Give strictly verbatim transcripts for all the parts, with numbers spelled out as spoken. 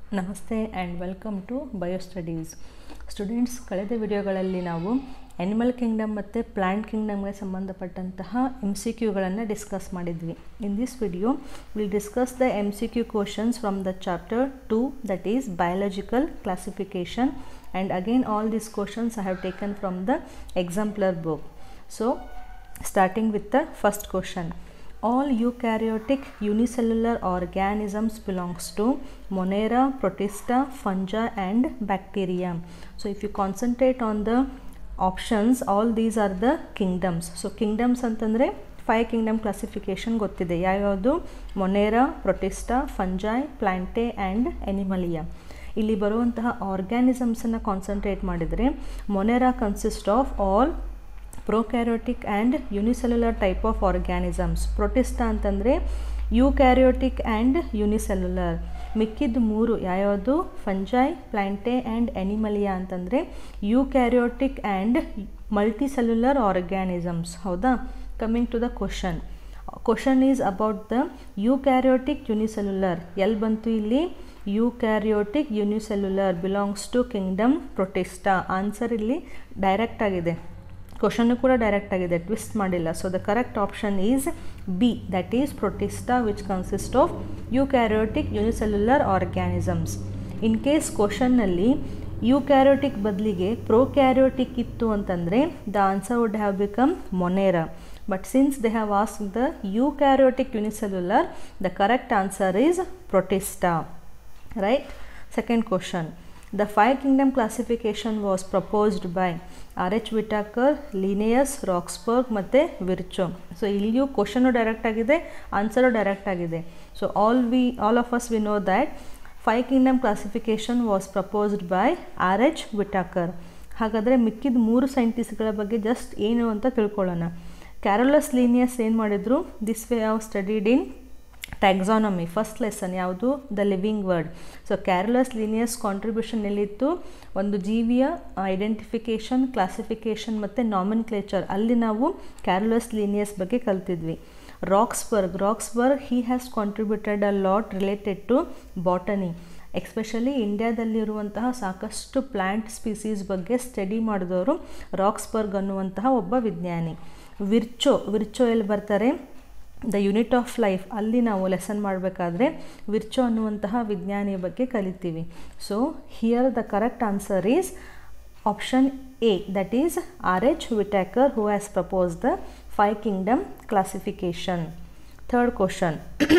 ನಮಸ್ತೆ and welcome to Bio Studies. Students, ಕಳೆದ ವಿಡಿಯೋಗಳಲ್ಲಿ ನಾವು ಆ್ಯನಿಮಲ್ ಕಿಂಗ್ಡಮ್ ಮತ್ತು ಪ್ಲಾಂಟ್ ಕಿಂಗ್ಡಮ್ಗೆ ಸಂಬಂಧಪಟ್ಟಂತಹ ಎಮ್ ಸಿ ಕ್ಯೂಗಳನ್ನು ಡಿಸ್ಕಸ್ ಮಾಡಿದ್ವಿ. In this video will discuss the M C Q questions from the chapter two, that is biological classification, and again all these questions I have taken from the exemplar book. So starting with the first question. All eukaryotic unicellular organisms belongs to Monera, Protista, fungi and bacteria. So if you concentrate on the options, all these are the kingdoms. So kingdoms ಅಂತಂದರೆ five kingdom classification ಗೊತ್ತಿದೆ. ಯಾವ್ಯಾವುದು? Monera, Protista, Fungi, Plantae and Animalia. ಇಲ್ಲಿ ಬರುವಂತಹ ಆರ್ಗ್ಯಾನಿಸಮ್ಸನ್ನು concentrate ಮಾಡಿದರೆ Monera consist of all prokaryotic and unicellular type of organisms. Protista ಅಂತಂದರೆ eukaryotic and unicellular. ಮಿಕ್ಕಿದ್ದು ಮೂರು ಯಾವ್ಯಾವುದು? ಫಂಜೈ, ಪ್ಲಾಂಟೆ ಆ್ಯಂಡ್ ಎನಿಮಲಿಯಾ ಅಂತಂದರೆ ಯೂಕ್ಯಾರಿಯೋಟಿಕ್ ಆ್ಯಂಡ್ ಮಲ್ಟಿಸೆಲ್ಯುಲರ್ ಆರ್ಗ್ಯಾನಿಸಮ್ಸ್. ಹೌದಾ? Coming to the question. Question is about the eukaryotic unicellular. ಎಲ್ಲಿ ಬಂತು ಇಲ್ಲಿ? Eukaryotic unicellular belongs to kingdom Protista. Answer ಇಲ್ಲಿ ಡೈರೆಕ್ಟ್ ಆಗಿದೆ. ಕ್ವಶನ್ನು ಕೂಡ ಡೈರೆಕ್ಟ್ ಆಗಿದೆ, ಟ್ವಿಸ್ಟ್ ಮಾಡಿಲ್ಲ. So the correct option is B, that is Protista, which consist of eukaryotic unicellular organisms. In case ಕ್ವಶನ್ನಲ್ಲಿ eukaryotic ಬದಲಿಗೆ ಪ್ರೊಕ್ಯಾರಿಯೋಟಿಕ್ ಇತ್ತು ಅಂತಂದರೆ the answer would have become Monera. But since they have asked the eukaryotic unicellular, the correct answer is Protista. Right? Second question. The five kingdom classification was proposed by R H Whittaker, Linnaeus, Roxburgh ಮತ್ತು Virchow. So ಇಲ್ಲಿಯೂ question direct ಆಗಿದೆ, answer direct ಆಗಿದೆ. So all we all of us we know that five kingdom classification was proposed by R H Whittaker. ಹಾಗಾದರೆ ಮಿಕ್ಕಿದ ಮೂರು ಸೈಂಟಿಸ್ಟ್ಗಳ ಬಗ್ಗೆ just ಏನು ಅಂತ ತಿಳ್ಕೊಳ್ಳೋಣ. ಕ್ಯಾರೋಲಸ್ ಲಿನಿಯಸ್ ಏನು ಮಾಡಿದರು? This way of studied in taxonomy. First lesson ಯಾವುದು? The living world. So Carolus Linnaeus contribution ಎಲ್ಲಿತ್ತು? ಒಂದು ಜೀವಿಯ ಐಡೆಂಟಿಫಿಕೇಷನ್, ಕ್ಲಾಸಿಫಿಕೇಷನ್ ಮತ್ತು ನಾಮಿನ್ಕ್ಲೇಚರ್, ಅಲ್ಲಿ ನಾವು ಕ್ಯಾರೋಲಸ್ ಲಿನಿಯಸ್ ಬಗ್ಗೆ ಕಲ್ತಿದ್ವಿ. Roxburgh Roxburgh he has contributed a lot related to botany. Especially ಇಂಡಿಯಾದಲ್ಲಿರುವಂತಹ ಸಾಕಷ್ಟು ಪ್ಲ್ಯಾಂಟ್ ಸ್ಪೀಸೀಸ್ ಬಗ್ಗೆ ಸ್ಟಡಿ ಮಾಡಿದವರು ರಾಕ್ಸ್ಬರ್ಗ್ ಅನ್ನುವಂತಹ ಒಬ್ಬ ವಿಜ್ಞಾನಿ. ವಿರ್ಚೋ ವಿರ್ಚೋ ಎಲ್ಲಿ ಬರ್ತಾರೆ? ದ ಯೂನಿಟ್ ಆಫ್ ಲೈಫ್, ಅಲ್ಲಿ ನಾವು ಲೆಸನ್ ಮಾಡಬೇಕಾದ್ರೆ ವಿರ್ಚೋ ಅನ್ನುವಂತಹ ವಿಜ್ಞಾನಿಯ ಬಗ್ಗೆ ಕಲಿತೀವಿ. So here the correct answer is option A, that is R H Whittaker who has propose the five kingdom classification. Third question.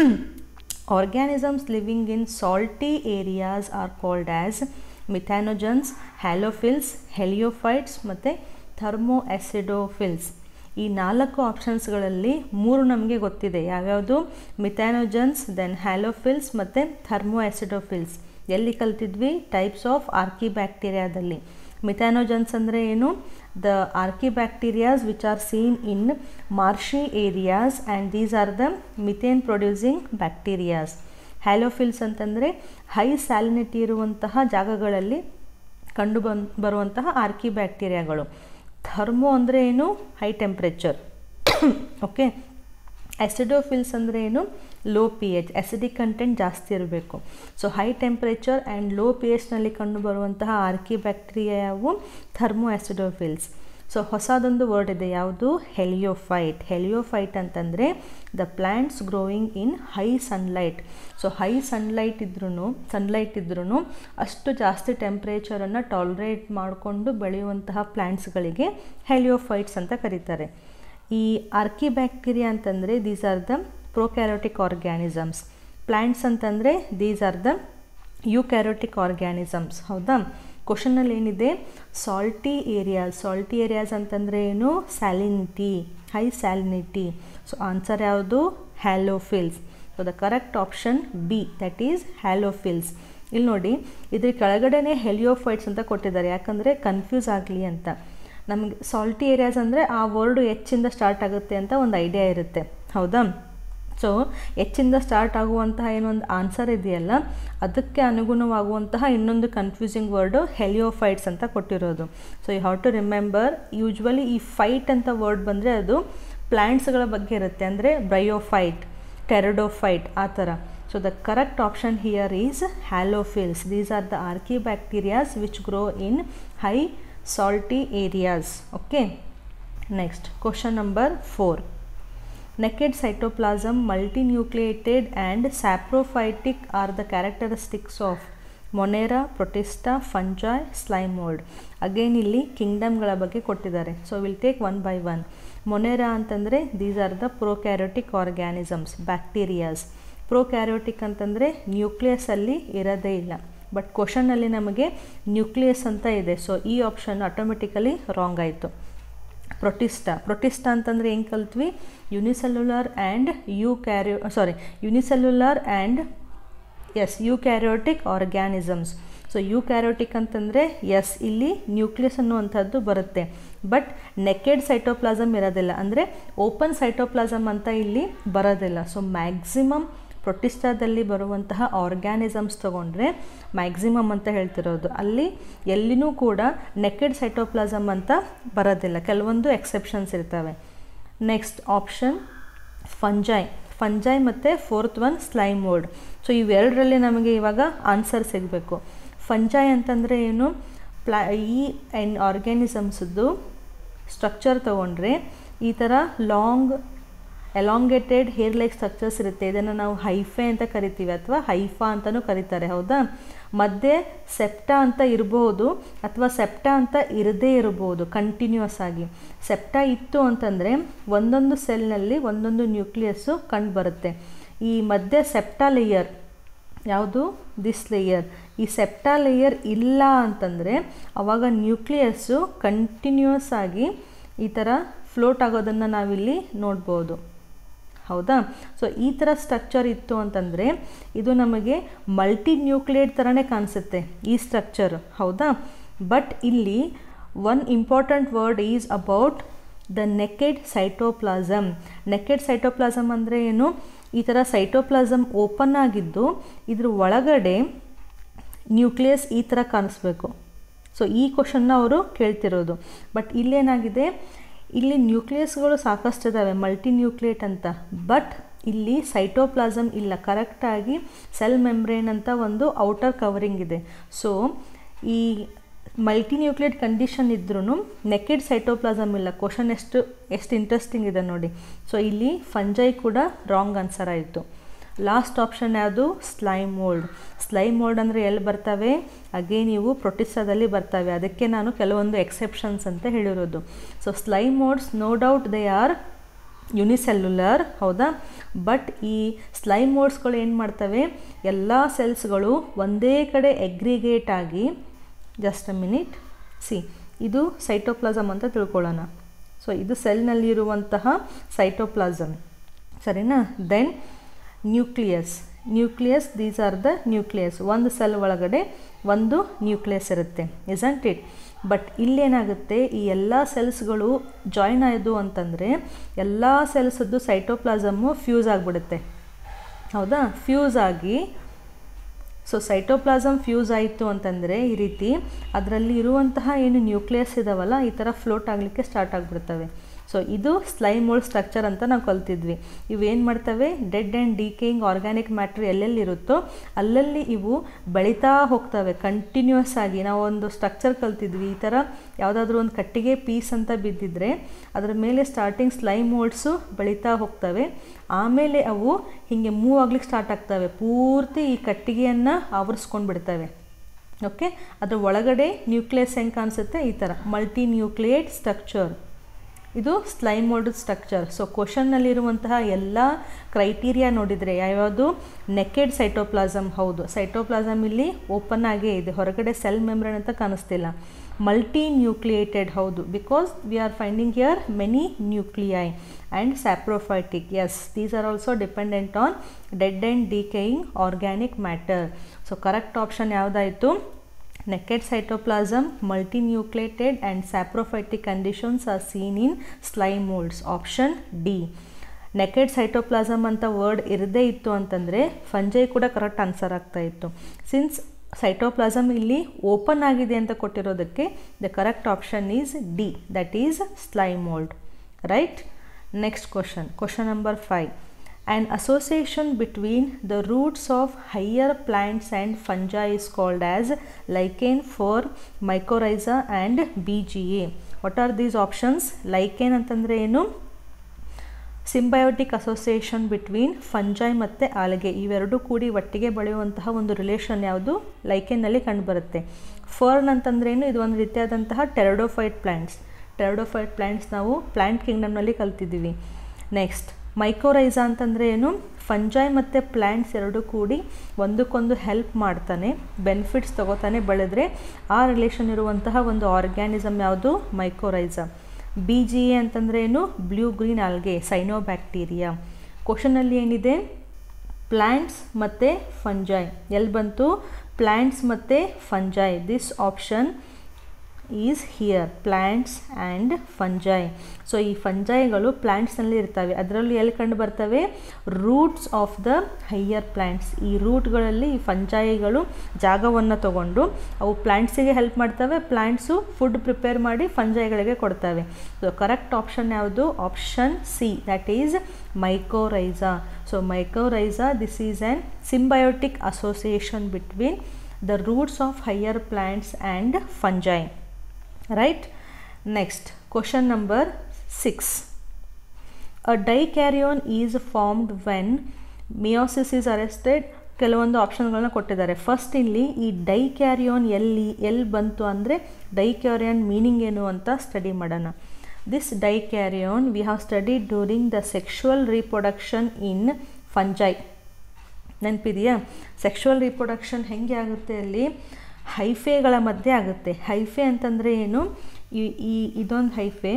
Organisms living in salty areas are called as methanogens, halophiles, heliophytes ಮತ್ತು thermo ಆ್ಯಸಿಡೋಫಿಲ್ಸ್. ಈ ನಾಲ್ಕು ಆಪ್ಷನ್ಸ್ಗಳಲ್ಲಿ ಮೂರು ನಮಗೆ ಗೊತ್ತಿದೆ. ಯಾವ್ಯಾವುದು? ಮಿಥಾನೋಜನ್ಸ್, then ಹ್ಯಾಲೋಫಿಲ್ಸ್ ಮತ್ತು thermo ಆ್ಯಸಿಡೋಫಿಲ್ಸ್. ಎಲ್ಲಿ ಕಲ್ತಿದ್ವಿ? Types of ಆರ್ಕಿಬ್ಯಾಕ್ಟೀರಿಯಾದಲ್ಲಿ. Methanogens ಅಂದರೆ ಏನು? The archaebacterias which are seen in marshy areas and these are the methane producing bacterias. Halophiles ಅಂತಂದರೆ ಹೈ ಸ್ಯಾಲಿನಿಟಿ ಇರುವಂತಹ ಜಾಗಗಳಲ್ಲಿ ಕಂಡು ಬಂದು ಬರುವಂತಹ ಆರ್ಕಿಬ್ಯಾಕ್ಟೀರಿಯಾಗಳು. ಥರ್ಮೋ ಅಂದರೆ ಏನು? High temperature. ಓಕೆ. ಆ್ಯಸಿಡೋಫಿಲ್ಸ್ ಅಂದರೆ ಏನು? Low P H, acidic content ಜಾಸ್ತಿ ಇರಬೇಕು. So high temperature and low P ಎಚ್ನಲ್ಲಿ ಕಂಡು ಬರುವಂತಹ ಆರ್ಕಿ ಬ್ಯಾಕ್ಟೀರಿಯಾ ಯಾವುವು? Thermoacidophiles. ಸೊ ಹೊಸದೊಂದು ವರ್ಡ್ ಇದೆ, ಯಾವುದು? ಹೆಲಿಯೋಫೈಟ್. ಹೆಲಿಯೋಫೈಟ್ ಅಂತಂದರೆ the plants growing in high sunlight. So high sunlight ಇದ್ರೂ ಸನ್ಲೈಟ್ ಇದ್ರೂ ಅಷ್ಟು ಜಾಸ್ತಿ ಟೆಂಪ್ರೇಚರನ್ನು ಟಾಲರೇಟ್ ಮಾಡಿಕೊಂಡು ಬೆಳೆಯುವಂತಹ ಪ್ಲ್ಯಾಂಟ್ಸ್ಗಳಿಗೆ ಹೆಲಿಯೋಫೈಟ್ಸ್ ಅಂತ ಕರೀತಾರೆ. ಈ ಆರ್ಕಿ ಬ್ಯಾಕ್ಟೀರಿಯಾ ಅಂತಂದರೆ these are the prokaryotic organisms. Plants ಅಂತಂದರೆ these are the eukaryotic organisms. ಹೌದಾ? ಕ್ವಶನಲ್ಲಿ ಏನಿದೆ? Salty areas. ಸಾಲ್ಟಿ ಏರಿಯಾಸ್ ಅಂತಂದರೆ ಏನು? Salinity, high salinity. So answer ಯಾವುದು? Halophiles. So the correct option B, that is halophiles. ಇಲ್ಲಿ ನೋಡಿ, ಇದ್ರ ಕೆಳಗಡೆನೇ ಹೆಲಿಯೋಫೈಟ್ಸ್ ಅಂತ ಕೊಟ್ಟಿದ್ದಾರೆ, ಯಾಕಂದರೆ ಕನ್ಫ್ಯೂಸ್ ಆಗಲಿ ಅಂತ. ನಮಗೆ ಸಾಲ್ಟಿ ಏರಿಯಾಸ್ ಅಂದರೆ ಆ ವರ್ಡು ಹೆಚ್ಚಿಂದ ಸ್ಟಾರ್ಟ್ ಆಗುತ್ತೆ ಅಂತ ಒಂದು ಐಡಿಯಾ ಇರುತ್ತೆ. ಹೌದಾ? ಸೊ ಹೆಚ್ಚಿಂದ ಸ್ಟಾರ್ಟ್ ಆಗುವಂತಹ ಏನೊಂದು ಆನ್ಸರ್ ಇದೆಯಲ್ಲ, ಅದಕ್ಕೆ ಅನುಗುಣವಾಗುವಂತಹ ಇನ್ನೊಂದು ಕನ್ಫ್ಯೂಸಿಂಗ್ ವರ್ಡು ಹೆಲಿಯೋಫೈಟ್ಸ್ ಅಂತ ಕೊಟ್ಟಿರೋದು. So you have to remember, usually ಈ ಫೈಟ್ ಅಂತ ವರ್ಡ್ ಬಂದರೆ ಅದು ಪ್ಲ್ಯಾಂಟ್ಸ್ಗಳ ಬಗ್ಗೆ ಇರುತ್ತೆ, ಅಂದರೆ ಬ್ರಯೋಫೈಟ್, ಟೆರಡೋಫೈಟ್ ಆ ಥರ. So the correct option here is halophils. These are the archaebacteria which grow in high salty areas. Okay. Next, question number four. Naked cytoplasm, multinucleated and saprophytic are the characteristics of Monera, Protista, fungi, slime mold. Again ಇಲ್ಲಿ ಕಿಂಗ್ಡಮ್ಗಳ ಬಗ್ಗೆ ಕೊಟ್ಟಿದ್ದಾರೆ. So will take one by one. Monera ಅಂತಂದರೆ these are the prokaryotic organisms, bacterias. Prokaryotic ಅಂತಂದರೆ ನ್ಯೂಕ್ಲಿಯಸಲ್ಲಿ ಇರೋದೇ ಇಲ್ಲ, but ಕ್ವಶನಲ್ಲಿ ನಮಗೆ ನ್ಯೂಕ್ಲಿಯಸ್ ಅಂತ ಇದೆ. ಸೊ ಈ ಆಪ್ಷನ್ ಆಟೋಮೆಟಿಕಲಿ ರಾಂಗ್ ಆಯಿತು. ಪ್ರೊಟಿಸ್ಟಾ ಪ್ರೊಟಿಸ್ಟಾ ಅಂತಂದರೆ ಹೆಂಗೆ ಕಲ್ತ್ವಿ? ಯುನಿಸೆಲ್ಯುಲರ್ ಆ್ಯಂಡ್ ಯು ಕ್ಯಾರಿಯೋ ಸಾರಿ ಯುನಿಸೆಲ್ಯುಲರ್ ಆ್ಯಂಡ್ ಎಸ್ eukaryotic organisms. So eukaryotic ಅಂತಂದರೆ ಎಸ್ ಇಲ್ಲಿ ನ್ಯೂಕ್ಲಿಯಸ್ ಅನ್ನುವಂಥದ್ದು ಬರುತ್ತೆ, ಬಟ್ ನೆಕೆಡ್ ಸೈಟೋಪ್ಲಾಸಮ್ ಇರೋದಿಲ್ಲ, ಅಂದರೆ ಓಪನ್ ಸೈಟೋಪ್ಲಾಸಮ್ ಅಂತ ಇಲ್ಲಿ ಬರೋದಿಲ್ಲ. ಸೊ ಮ್ಯಾಕ್ಸಿಮಮ್ ಪ್ರೊಟಿಸ್ಟಾದಲ್ಲಿ ಬರುವಂತಹ ಆರ್ಗ್ಯಾನಿಸಮ್ಸ್ ತೊಗೊಂಡ್ರೆ ಮ್ಯಾಕ್ಸಿಮಮ್ ಅಂತ ಹೇಳ್ತಿರೋದು, ಅಲ್ಲಿ ಎಲ್ಲಿನೂ ಕೂಡ ನೆಕೆಡ್ ಸೈಟೋಪ್ಲಾಸಮ್ ಅಂತ ಬರೋದಿಲ್ಲ, ಕೆಲವೊಂದು ಎಕ್ಸೆಪ್ಷನ್ಸ್ ಇರ್ತವೆ. ನೆಕ್ಸ್ಟ್ ಆಪ್ಷನ್ ಫಂಜೈ ಫಂಜೈ ಮತ್ತು fourth one slime mould. So ಇವೆರಡರಲ್ಲಿ ನಮಗೆ ಇವಾಗ ಆನ್ಸರ್ ಸಿಗಬೇಕು. ಫಂಜೈ ಅಂತಂದರೆ ಏನು? ಪ್ಲಾ ಈ ಎನ್ ಆರ್ಗ್ಯಾನಿಸಮ್ಸದ್ದು ಸ್ಟ್ರಕ್ಚರ್ ತೊಗೊಂಡ್ರೆ ಈ ಥರ long elongated hair like structures ಇರುತ್ತೆ. ಇದನ್ನು ನಾವು ಹೈಫೆ ಅಂತ ಕರಿತೀವಿ ಅಥವಾ ಹೈಫಾ ಅಂತಲೂ ಕರೀತಾರೆ, ಹೌದಾ? ಮಧ್ಯೆ ಸೆಪ್ಟಾ ಅಂತ ಇರ್ಬೋದು ಅಥವಾ ಸೆಪ್ಟಾ ಅಂತ ಇರದೇ ಇರ್ಬೋದು ಕಂಟಿನ್ಯೂಸ್ ಆಗಿ. ಸೆಪ್ಟಾ ಇತ್ತು ಅಂತಂದರೆ ಒಂದೊಂದು ಸೆಲ್ನಲ್ಲಿ ಒಂದೊಂದು ನ್ಯೂಕ್ಲಿಯಸ್ಸು ಕಂಡು ಬರುತ್ತೆ. ಈ ಮಧ್ಯೆ ಸೆಪ್ಟಾ ಲೇಯರ್ ಯಾವುದು? This layer. ಈ ಸೆಪ್ಟಾ ಲೇಯರ್ ಇಲ್ಲ ಅಂತಂದರೆ ಆವಾಗ ನ್ಯೂಕ್ಲಿಯಸ್ಸು ಕಂಟಿನ್ಯೂಸ್ ಆಗಿ ಈ ಥರ ಫ್ಲೋಟ್ ಆಗೋದನ್ನು ನಾವಿಲ್ಲಿ ನೋಡ್ಬೋದು, ಹೌದಾ? ಸೊ ಈ ಥರ ಸ್ಟ್ರಕ್ಚರ್ ಇತ್ತು ಅಂತಂದರೆ ಇದು ನಮಗೆ ಮಲ್ಟಿ ನ್ಯೂಕ್ಲಿಯೇಟ್ ಥರನೇ ಕಾಣಿಸುತ್ತೆ ಈ ಸ್ಟ್ರಕ್ಚರ್, ಹೌದಾ? ಬಟ್ ಇಲ್ಲಿ one important word is about the naked cytoplasm. Naked cytoplasm ಅಂದರೆ ಏನು? ಈ ಥರ ಸೈಟೋಪ್ಲಾಸಮ್ ಓಪನ್ ಆಗಿದ್ದು ಇದ್ರ ಒಳಗಡೆ ನ್ಯೂಕ್ಲಿಯಸ್ ಈ ಥರ ಕಾಣಿಸ್ಬೇಕು. ಸೊ ಈ ಕ್ವಶನ್ನ ಅವರು ಕೇಳ್ತಿರೋದು. ಬಟ್ ಇಲ್ಲೇನಾಗಿದೆ, ಇಲ್ಲಿ ನ್ಯೂಕ್ಲಿಯಸ್ಗಳು ಸಾಕಷ್ಟು ಇದ್ದಾವೆ, ಮಲ್ಟಿ ನ್ಯೂಕ್ಲಿಯೇಟ್ ಅಂತ, ಬಟ್ ಇಲ್ಲಿ ಸೈಟೋಪ್ಲಾಸಮ್ ಇಲ್ಲ. ಕರೆಕ್ಟಾಗಿ ಸೆಲ್ ಮೆಮ್ಬ್ರೇನ್ ಅಂತ ಒಂದು ಔಟರ್ ಕವರಿಂಗ್ ಇದೆ. ಸೊ ಈ ಮಲ್ಟಿ ನ್ಯೂಕ್ಲಿಯೇಟ್ ಕಂಡೀಷನ್ ಇದ್ರೂ ನೆಕೆಡ್ ಸೈಟೋಪ್ಲಾಸಮ್ ಇಲ್ಲ. ಕ್ವಶನ್ ಎಷ್ಟು ಎಷ್ಟು ಇಂಟ್ರೆಸ್ಟಿಂಗ್ ಇದೆ ನೋಡಿ. ಸೊ ಇಲ್ಲಿ ಫಂಜೈ ಕೂಡ ರಾಂಗ್ ಆನ್ಸರ್ ಆಯಿತು. ಲಾಸ್ಟ್ ಆಪ್ಷನ್ ಯಾವುದು? Slime mould. ಸ್ಲೈಮ್ ಮೋಲ್ಡ್ ಅಂದರೆ ಎಲ್ಲಿ ಬರ್ತವೆ? ಅಗೇನ್ ಇವು ಪ್ರೊಟಿಸ್ಟಾದಲ್ಲಿ ಬರ್ತವೆ, ಅದಕ್ಕೆ ನಾನು ಕೆಲವೊಂದು ಎಕ್ಸೆಪ್ಷನ್ಸ್ ಅಂತ ಹೇಳಿರೋದು. So slime moulds no doubt they are unicellular, ಹೌದಾ? ಬಟ್ ಈ ಸ್ಲೈಮ್ ಮೋಲ್ಡ್ಸ್ಗಳು ಏನು ಮಾಡ್ತವೆ? ಎಲ್ಲ ಸೆಲ್ಸ್ಗಳು ಒಂದೇ ಕಡೆ ಎಗ್ರಿಗೇಟ್ ಆಗಿ, ಜಸ್ಟ್ ಅ ಮಿನಿಟ್, ಸಿ ಇದು ಸೈಟೋಪ್ಲಾಸಮ್ ಅಂತ ತಿಳ್ಕೊಳ್ಳೋಣ. ಸೊ ಇದು ಸೆಲ್ನಲ್ಲಿರುವಂತಹ ಸೈಟೋಪ್ಲಾಸಮ್, ಸರಿನಾ? Then nucleus nucleus these are the nucleus. ಒಂದು ಸೆಲ್ ಒಳಗಡೆ ಒಂದು ನ್ಯೂಕ್ಲಿಯಸ್ ಇರುತ್ತೆ, ಇಸಂಟ್ ಇಟ್? ಬಟ್ ಇಲ್ಲೇನಾಗುತ್ತೆ, ಈ ಎಲ್ಲ ಸೆಲ್ಸ್ಗಳು ಜಾಯಿನ್ ಆಯಿತು ಅಂತಂದರೆ ಎಲ್ಲ ಸೆಲ್ಸದ್ದು ಸೈಟೋಪ್ಲಾಸಮ್ಮು ಫ್ಯೂಸ್ ಆಗಿಬಿಡುತ್ತೆ, ಹೌದಾ? ಫ್ಯೂಸ್ ಆಗಿ, ಸೊ ಸೈಟೋಪ್ಲಾಸಮ್ ಫ್ಯೂಸ್ ಆಯಿತು ಅಂತಂದರೆ ಈ ರೀತಿ ಅದರಲ್ಲಿ ಇರುವಂತಹ ಏನು ನ್ಯೂಕ್ಲಿಯಸ್ ಇದಾವಲ್ಲ ಈ ಥರ ಫ್ಲೋಟ್ ಆಗಲಿಕ್ಕೆ ಸ್ಟಾರ್ಟ್ ಆಗಿಬಿಡ್ತವೆ. ಸೊ ಇದು ಸ್ಲೈಮ್ ಮೋಲ್ಡ್ ಸ್ಟ್ರಕ್ಚರ್ ಅಂತ ನಾವು ಕಲ್ತಿದ್ವಿ. ಇವೇನು ಮಾಡ್ತವೆ? Dead and decaying organic matter ಎಲ್ಲೆಲ್ಲಿರುತ್ತೋ ಅಲ್ಲಲ್ಲಿ ಇವು ಬೆಳೀತಾ ಹೋಗ್ತವೆ ಕಂಟಿನ್ಯೂಸ್ ಆಗಿ. ನಾವು ಒಂದು ಸ್ಟ್ರಕ್ಚರ್ ಕಲ್ತಿದ್ವಿ, ಈ ಥರ ಯಾವುದಾದ್ರೂ ಒಂದು ಕಟ್ಟಿಗೆ ಪೀಸ್ ಅಂತ ಬಿದ್ದಿದ್ರೆ ಅದರ ಮೇಲೆ ಸ್ಟಾರ್ಟಿಂಗ್ ಸ್ಲೈಮ್ ಮೋಲ್ಡ್ಸು ಬೆಳೀತಾ ಹೋಗ್ತವೆ, ಆಮೇಲೆ ಅವು ಹೀಗೆ ಮೂವ್ ಆಗ್ಲಿಕ್ಕೆ ಸ್ಟಾರ್ಟ್ ಆಗ್ತವೆ, ಪೂರ್ತಿ ಈ ಕಟ್ಟಿಗೆಯನ್ನು ಆವರಿಸ್ಕೊಂಡು ಬಿಡ್ತವೆ. ಓಕೆ, ಅದರ ಒಳಗಡೆ ನ್ಯೂಕ್ಲಿಯಸ್ ಹೆಂಗೆ ಕಾಣಿಸುತ್ತೆ? ಈ ಥರ ಮಲ್ಟಿ ನ್ಯೂಕ್ಲಿಯೇಟ್ ಸ್ಟ್ರಕ್ಚರ್, ಇದು ಸ್ಲೈಮ್ ಮೋಲ್ಡ್ ಸ್ಟ್ರಕ್ಚರ್. ಸೊ ಕ್ವಶನ್ನಲ್ಲಿರುವಂತಹ ಎಲ್ಲ ಕ್ರೈಟೀರಿಯಾ ನೋಡಿದರೆ ಯಾವ್ಯಾವುದು? ನೆಕೆಡ್ ಸೈಟೋಪ್ಲಾಸಮ್, ಹೌದು, ಸೈಟೋಪ್ಲಾಸಮ್ ಇಲ್ಲಿ ಓಪನ್ ಆಗೇ ಇದೆ, ಹೊರಗಡೆ ಸೆಲ್ ಮೆಮ್ಬ್ರೇನ್ ಅಂತ ಕಾಣಿಸ್ತಿಲ್ಲ. ಮಲ್ಟಿ ನ್ಯೂಕ್ಲಿಯೇಟೆಡ್, ಹೌದು, because we are finding here many nuclei. And saprophytic, yes, these are also dependent on dead and decaying organic matter. So correct option ಯಾವುದಾಯಿತು? Naked cytoplasm, multinucleated and saprophytic conditions are seen in slime molds. Option D. Naked cytoplasm ಅಂತ word ಇರದೇ ಇತ್ತು ಅಂತಂದರೆ ಫಂಜೈ ಕೂಡ correct answer ಆಗ್ತಾ ಇತ್ತು. Since cytoplasm ಇಲ್ಲಿ open ಆಗಿದೆ ಅಂತ ಕೊಟ್ಟಿರೋದಕ್ಕೆ the correct option is D, that is slime mould, right? Next question, question number five. An association between the roots of higher plants and fungi is called as lichen for mycorrhiza and B G A. What are these options? Lichen ಅಂತಂದರೆ ಏನು? Symbiotic association between ಫಂಜೈ ಮತ್ತು algae, ಇವೆರಡೂ ಕೂಡಿ ಒಟ್ಟಿಗೆ ಬೆಳೆಯುವಂತಹ ಒಂದು relation ಯಾವುದು? ಲೈಕೆನ್ನಲ್ಲಿ ಕಂಡುಬರುತ್ತೆ. Fern ಅಂತಂದ್ರೇನು? ಇದು ಒಂದು ರೀತಿಯಾದಂತಹ ಟೆರಡೋಫೈಟ್ ಪ್ಲ್ಯಾಂಟ್ಸ್. ಟೆರಡೋಫೈಟ್ ಪ್ಲ್ಯಾಂಟ್ಸ್ ನಾವು ಪ್ಲ್ಯಾಂಟ್ ಕಿಂಗ್ಡಮ್ನಲ್ಲಿ ಕಲ್ತಿದ್ದೀವಿ. ನೆಕ್ಸ್ಟ್ ಮೈಕೋರೈಸಾ ಅಂತಂದರೆ ಏನು? ಫಂಜೈ ಮತ್ತು ಪ್ಲ್ಯಾಂಟ್ಸ್ ಎರಡೂ ಕೂಡಿ ಒಂದಕ್ಕೊಂದು ಹೆಲ್ಪ್ ಮಾಡ್ತಾನೆ, ಬೆನಿಫಿಟ್ಸ್ ತಗೋತಾನೆ ಬೆಳೆದ್ರೆ ಆ ರಿಲೇಷನ್ ಇರುವಂತಹ ಒಂದು ಆರ್ಗ್ಯಾನಿಸಮ್ ಯಾವುದು? ಮೈಕೋರೈಸಾ. ಬಿ ಜಿ ಎ ಅಂತಂದರೆ ಏನು? Blue green algae, cyanobacteria. ಕ್ವಶನಲ್ಲಿ ಏನಿದೆ? ಪ್ಲ್ಯಾಂಟ್ಸ್ ಮತ್ತು ಫಂಜೈ. ಎಲ್ಲಿ ಬಂತು? ಪ್ಲ್ಯಾಂಟ್ಸ್ ಮತ್ತು fungi. This option is here, plants and fungi. So ಈ ಫಂಜೈಗಳು ಪ್ಲ್ಯಾಂಟ್ಸ್ನಲ್ಲಿ ಇರ್ತವೆ, ಅದರಲ್ಲೂ ಎಲ್ಲಿ ಕಂಡು ಬರ್ತವೆ? Roots of the higher plants. ಈ ರೂಟ್ಗಳಲ್ಲಿ ಈ ಫಂಜೈಗಳು ಜಾಗವನ್ನು ತಗೊಂಡು ಅವು ಪ್ಲ್ಯಾಂಟ್ಸಿಗೆ ಹೆಲ್ಪ್ ಮಾಡ್ತವೆ, ಪ್ಲ್ಯಾಂಟ್ಸು ಫುಡ್ ಪ್ರಿಪೇರ್ ಮಾಡಿ ಫಂಜೈಗಳಿಗೆ ಕೊಡ್ತವೆ. ಸೊ ಕರೆಕ್ಟ್ ಆಪ್ಷನ್ ಯಾವುದು? Option C, that is mycorrhiza. So mycorrhiza, this is an symbiotic association between the roots of higher plants and fungi. Right? Next, question number six. A dikaryon is formed when meiosis is arrested. ಕೆಲವೊಂದು ಆಪ್ಷನ್ಗಳನ್ನ ಕೊಟ್ಟಿದ್ದಾರೆ. First ಇಲ್ಲಿ ಈ ಡೈಕ್ಯಾರಿಯೋನ್ ಎಲ್ಲಿ ಎಲ್ಲಿ ಬಂತು ಅಂದರೆ ಡೈಕ್ಯಾರಿಯೋನ್ meaning ಏನು ಅಂತ ಸ್ಟಡಿ ಮಾಡೋಣ. This dikaryon we have studied during the sexual reproduction in fungi. ನೆನಪಿದೆಯಾ? ಸೆಕ್ಷುವಲ್ ರೀಪ್ರೊಡಕ್ಷನ್ ಹೆಂಗೆ ಆಗುತ್ತೆ? ಅಲ್ಲಿ ಹೈಫೆಗಳ ಮಧ್ಯೆ ಆಗುತ್ತೆ. ಹೈಫೆ ಅಂತಂದರೆ ಏನು? ಈ ಈ ಇದೊಂದು hyphae,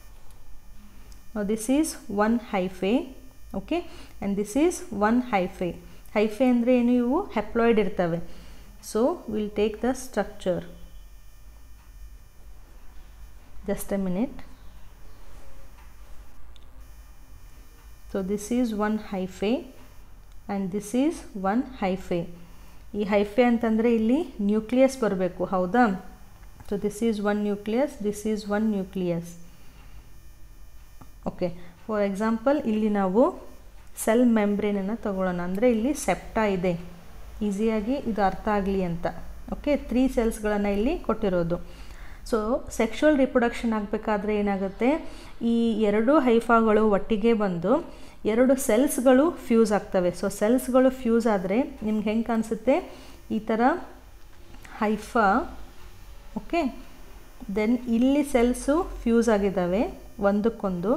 this is one hyphae, okay, and this is one hyphae. Hyphae ಅಂದರೆ ಏನು? ಇವು ಹೆಪ್ಲಾಯ್ಡ್ ಇರ್ತವೆ. So will take the structure, just a minute. So this is one hyphae and this is one hyphae. ಈ hyphae ಅಂತಂದರೆ ಇಲ್ಲಿ nucleus ಬರಬೇಕು, ಹೌದಾ? So this is one nucleus, this is one nucleus. Okay, for example ಇಲ್ಲಿ ನಾವು cell ಮೆಂಬ್ರೇನನ್ನು ತಗೊಳ್ಳೋಣ. ಅಂದರೆ ಇಲ್ಲಿ ಸೆಪ್ಟಾ ಇದೆ, ಈಸಿಯಾಗಿ ಇದು ಅರ್ಥ ಆಗಲಿ ಅಂತ. ಓಕೆ, ತ್ರೀ ಸೆಲ್ಸ್ಗಳನ್ನು ಇಲ್ಲಿ ಕೊಟ್ಟಿರೋದು. ಸೊ ಸೆಕ್ಷುವಲ್ ರಿಪ್ರೊಡಕ್ಷನ್ ಆಗಬೇಕಾದ್ರೆ ಏನಾಗುತ್ತೆ? ಈ ಎರಡು ಹೈಫಾಗಳು ಒಟ್ಟಿಗೆ ಬಂದು ಎರಡು ಸೆಲ್ಸ್ಗಳು ಫ್ಯೂಸ್ ಆಗ್ತವೆ. ಸೊ ಸೆಲ್ಸ್ಗಳು ಫ್ಯೂಸ್ ಆದರೆ ನಿಮ್ಗೆ ಹೆಂಗೆ ಕಾಣಿಸುತ್ತೆ? ಈ ಥರ ಹೈಫಾ, ಓಕೆ, ದೆನ್ ಇಲ್ಲಿ ಸೆಲ್ಸು ಫ್ಯೂಸ್ ಆಗಿದ್ದಾವೆ ಒಂದಕ್ಕೊಂದು.